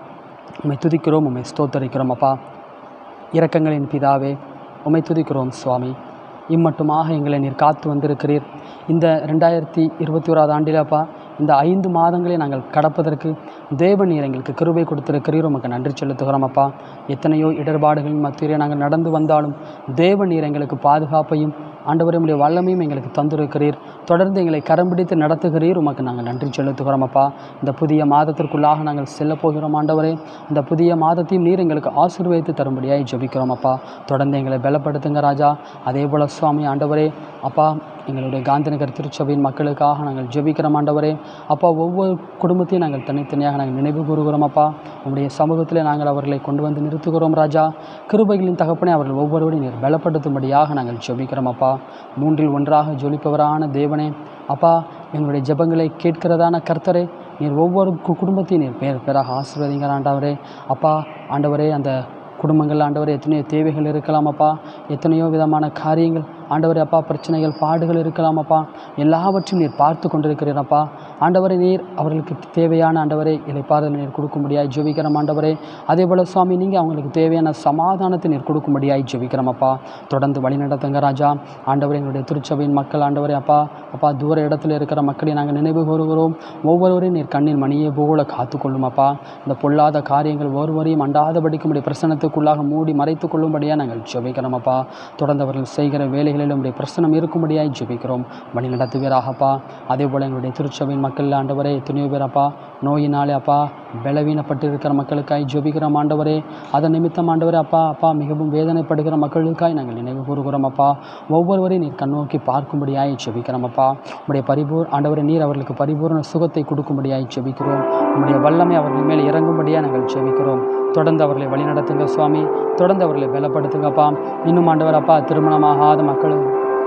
உம்மை துதிக்கிறோம், உம்மை ஸ்தோத்தரிக்கிறோம். அப்பா, இரக்கங்களின் பிதாவே, உம்மை துதிக்கிறோம் சுவாமி. இம்மட்டுமாக எங்களை நீர் காத்து வந்திருக்கிறீர். இந்த ரெண்டாயிரத்தி இருபத்தி ஓராவது ஆண்டில் அப்பா, இந்த ஐந்து மாதங்களை நாங்கள் கடப்பதற்கு தேவன் நீர் எங்களுக்கு கிருபை கொடுத்திருக்கிறீர். உமக்கு நன்றி செலுத்துகிறோம் அப்பா. எத்தனையோ இடர்பாடுகளின் மத்தியிலே நாங்கள் நடந்து வந்தாலும் தேவன் நீர் எங்களுக்கு பாதுகாப்பையும் ஆண்டவரே உம்முடைய வல்லமையும் எங்களுக்கு தந்திருக்கிறீர். தொடர்ந்து எங்களை கரம் பிடித்து நடத்துகிறீர். உமக்கு நாங்கள் நன்றி செலுத்துகிறோம் அப்பா. இந்த புதிய மாதத்திற்குள்ளாக நாங்கள் செல்ல போகிறோம் ஆண்டவரே. இந்த புதிய மாதத்தையும் நீர் எங்களுக்கு ஆசீர்வதித்து தரும்படியாய் ஜெபிக்கிறோம் அப்பா. தொடர்ந்து எங்களை பலப்படுத்துங்க ராஜா. அதே போல் சுவாமி ஆண்டவரே அப்பா, எங்களுடைய காந்திநகர் திருச்சபையின் மக்களுக்காக நாங்கள் ஜெபிக்கிறோம் ஆண்டவரே. அப்பா, ஒவ்வொரு குடும்பத்தையும் நாங்கள் தனித்தனியாக நாங்கள் நினைவு கூறுகிறோம் அப்பா. உங்களுடைய சமூகத்தில் நாங்கள் அவர்களை கொண்டு வந்து நிறுத்துகிறோம் ராஜா. கிருபைகளின் தகப்பனே, அவர்கள் ஒவ்வொருவரையும் நீர் பலப்படுத்தும்படியாக நாங்கள் ஜெபிக்கிறோம் அப்பா. மூன்றில் ஒன்றாக ஜொலிப்பவரான தேவனே அப்பா, எங்களுடைய ஜெபங்களை கேட்கிறதான கர்த்தரே, நீர் ஒவ்வொரு குடும்பத்தையும் நீர் பேர் பேராக ஆசீர்வதிங்க ஆண்டவரே. அப்பா ஆண்டவரே, அந்த குடும்பங்கள் ஆண்டவரே எத்தனையோ தேவைகள் இருக்கலாம் அப்பா, எத்தனையோ விதமான காரியங்கள் ஆண்டவரே அப்பா, பிரச்சனைகள் பாடுகள் இருக்கலாம் அப்பா, எல்லாவற்றையும் நீர் பார்த்து கொண்டிருக்கிறீர் அப்பா. ஆண்டவரே, நீர் அவர்களுக்கு தேவையான ஆண்டவரே இளைப்பாறுதல் நீர் கொடுக்கும்படியாய் ஜெபிக்கிறோம் ஆண்டவரே. அதே போல் சுவாமி, நீங்கள் அவங்களுக்கு தேவையான சமாதானத்தை நீர் கொடுக்கும்படியாய் ஜெபிக்கிறோம் அப்பா. தொடர்ந்து வழி நடத்துங்க ராஜா. ஆண்டவரே, எங்களுடைய திருச்சபையின் மக்கள் ஆண்டவரே அப்பா அப்பா தூர இடத்துல இருக்கிற மக்களை நாங்கள் நினைவு கூறுகிறோம். ஒவ்வொருவரையும் நீர் கண்ணின் மணியை போல காத்துக்கொள்ளும் அப்பா. இந்த பொல்லாத காரியங்கள் ஒருவரையும் அண்டாதபடிக்கு உடைய பிரசனத்துக்குள்ளாக மூடி மறைத்து கொள்ளும்படியாக நாங்கள் ஜெபிக்கிறோம் அப்பா. தொடர்ந்து அவர்கள் செய்கிற வேலைகளில் உடைய பிரசனம் இருக்கும்படியாய் ஜெபிக்கிறோம். வழி நடத்துவீராகப்பா. அதே போல் எங்களுடைய திருச்சபையின் மக்கள் ஆண்டவரே எத்தனையோ பேர் அப்பா நோயினாலே அப்பா பலவீனப்பட்டு இருக்கிற மக்களுக்காய் ஜெபிக்கிறோம் ஆண்டவரே. அதன் நிமித்தம் ஆண்டவரே அப்பா அப்பா மிகவும் வேதனைப்படுகிற மக்களுக்காய் நாங்கள் நினைவு கூறுகிறோம் அப்பா. ஒவ்வொருவரையும் நீர் கண்ணோக்கி பார்க்கும்படியாய் ஜெபிக்கிறோம் அப்பா. உடைய பரிபூர் ஆண்டவரே, நீர் அவர்களுக்கு பரிபூர்ண சுகத்தை கொடுக்கும்படியாய் ஜெபிக்கிறோம். உடைய வல்லமை அவர்கள் மேல் இறங்கும்படியாக நாங்கள் ஜெபிக்கிறோம். தொடர்ந்து அவர்களை வழிநடத்துங்க சுவாமி. தொடர்ந்து அவர்களை பலப்படுத்துங்கப்பா. இன்னும் ஆண்டவர் அப்பா, திருமணமாகாத மக்களும்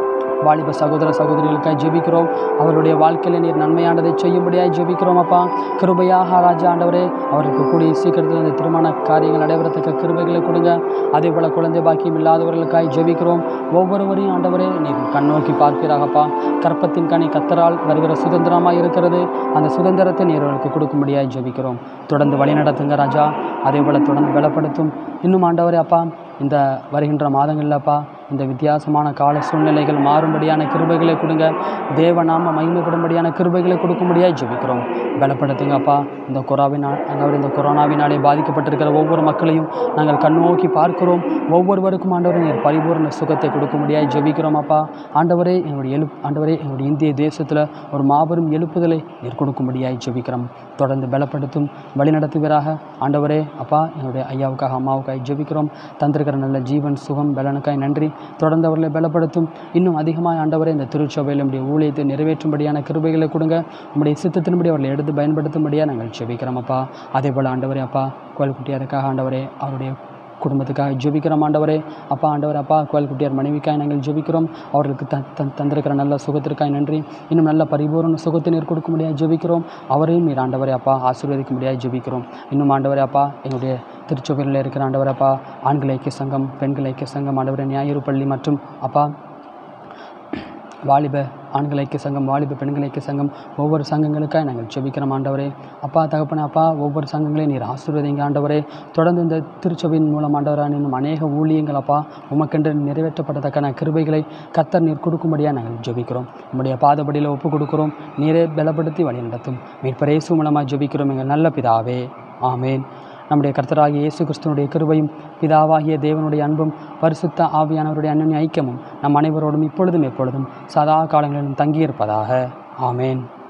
வாலிப சகோதர சகோதரிகளுக்காய் ஜெபிக்கிறோம். அவருடைய வாழ்க்கையில் நீர் நன்மையானதை செய்யும்படியாய் ஜெபிக்கிறோம் அப்பா. கிருபையாக ராஜா ஆண்டவரே, அவருக்கு கூடிய சீக்கிரத்தில் இந்த திருமண காரியங்கள் நடைபெறத்தக்க கிருபைகளை கொடுங்க. அதே போல் குழந்தை பாக்கியம் இல்லாதவர்களுக்காய் ஜெபிக்கிறோம். ஒவ்வொருவரையும் ஆண்டவரே நீர் கண்ணோக்கி பார்க்கிறாகப்பா. கற்பத்தின் கனி கத்தரால் வருகிற சுதந்திரமாக இருக்கிறது. அந்த சுதந்திரத்தை நீர் அவர்களுக்கு கொடுக்கும்படியாய் ஜெபிக்கிறோம். தொடர்ந்து வழி நடத்துங்க ராஜா. அதே போல் தொடர்ந்து பலப்படுத்தும். இன்னும் ஆண்டவரே அப்பா, இந்த வருகின்ற மாதங்களில் அப்பா இந்த வித்தியாசமான கால சூழ்நிலைகள் மாறும்படியான கிருபைகளை கொடுங்க. தேவநாம மகிமைப்படும்படியான கிருபைகளை கொடுக்கும்படியாக ஜெபிக்கிறோம். பலப்படுத்துங்க அப்பா. இந்த கொரோவினால் ஆண்டவர் இந்த கொரோனாவினாலே பாதிக்கப்பட்டிருக்கிற ஒவ்வொரு மக்களையும் நாங்கள் கண்ணோக்கி பார்க்கிறோம். ஒவ்வொருவருக்கும் ஆண்டவரே நீர் பரிபூர்ண சுகத்தை கொடுக்கும்படியாக ஜெபிக்கிறோம் அப்பா. ஆண்டவரே எங்களுடைய எழுப் ஆண்டவரே எங்களுடைய இந்திய தேசத்தில் ஒரு மாபெரும் எழுப்புதலை நீர் கொடுக்கும்படியாக ஜெபிக்கிறோம். தொடர்ந்து பலப்படுத்தும் வழிநடத்துவீராக ஆண்டவரே அப்பா. எங்களுடைய ஐயாவுக்காக அம்மாவுக்காக ஜெபிக்கிறோம். தந்திருக்கிற நல்ல ஜீவன் சுகம் பலனுக்காய் நன்றி. தொடர்ந்து அவர்களை பலப்படுத்தும். இன்னும் அதிகமாக ஆண்டவரே இந்த திருச்சபையில் நம்முடைய ஊழியத்தை நிறைவேற்றும்படியான கிருபைகளை கொடுங்க. நம்முடைய சித்தத்தின்படி அவர்களை எடுத்து பயன்படுத்தும்படியாக நாங்கள் ஜெபிக்கிறோம் அப்பா. அதே போல் ஆண்டவரே அப்பா, கோயில்குட்டியாருக்காக ஆண்டவரே அவருடைய குடும்பத்துக்காக ஜெபிக்கிறோம் ஆண்டவரே அப்பா. ஆண்டவர் அப்பா, கோயில்குட்டியார் மனைவிக்காய் நாங்கள் ஜெபிக்கிறோம். அவர்களுக்கு த தந் தந்திருக்கிற நல்ல சுகத்திற்காய் நன்றி. இன்னும் நல்ல பரிபூர்ண சுகத்தை நீர் கொடுக்க முடியாது ஜெபிக்கிறோம். அவரையும் நீர் ஆண்டவரே அப்பா ஆசீர்வதிக்க முடியாது ஜெபிக்கிறோம். இன்னும் ஆண்டவரே அப்பா, எங்களுடைய திருச்சபையில் இருக்கிற ஆண்டவர் அப்பா, ஆண்கள் ஐக்கிய சங்கம், பெண்கள் ஐக்கிய சங்கம், ஆண்டவரே ஞாயிறு பள்ளி மற்றும் அப்பா வாலிப ஆண்கள் ஐக்கிய சங்கம், வாலிப பெண்கள் ஐக்கிய சங்கம், ஒவ்வொரு சங்கங்களுக்காக நாங்கள் ஜெபிக்கிறோம் ஆண்டவரே அப்பா. தகப்பனே அப்பா, ஒவ்வொரு சங்கங்களையும் நீர் ஆசீர்வதிங்க ஆண்டவரே. தொடர்ந்து இந்த திருச்சபையின் மூலம் ஆண்டவரான இன்னும் அநேக ஊழியங்கள் அப்பா உமக்கென்று நிறைவேற்றப்பட்டதற்கான கிருபைகளை கர்த்தர் நீர் கொடுக்கும்படியாக நாங்கள் ஜெபிக்கிறோம். நம்முடைய பாதபடியில் ஒப்பு கொடுக்கிறோம். நீரே பலப்படுத்தி வழி நடத்தும். மீட்பர் இயேசு மூலமாக ஜெபிக்கிறோம் எங்கள் நல்ல பிதாவே, ஆமேன். நம்முடைய கர்த்தராகிய இயேசு கிறிஸ்துவனுடைய கிருபையும் பிதாவாகிய தேவனுடைய அன்பும் பரிசுத்த ஆவியானவருடைய அன்யோன்ய ஐக்கியமும் நம் அனைவரோடும் இப்பொழுதும் எப்பொழுதும் சதா காலங்களிலும் தங்கியிருப்பதாக. ஆமேன்.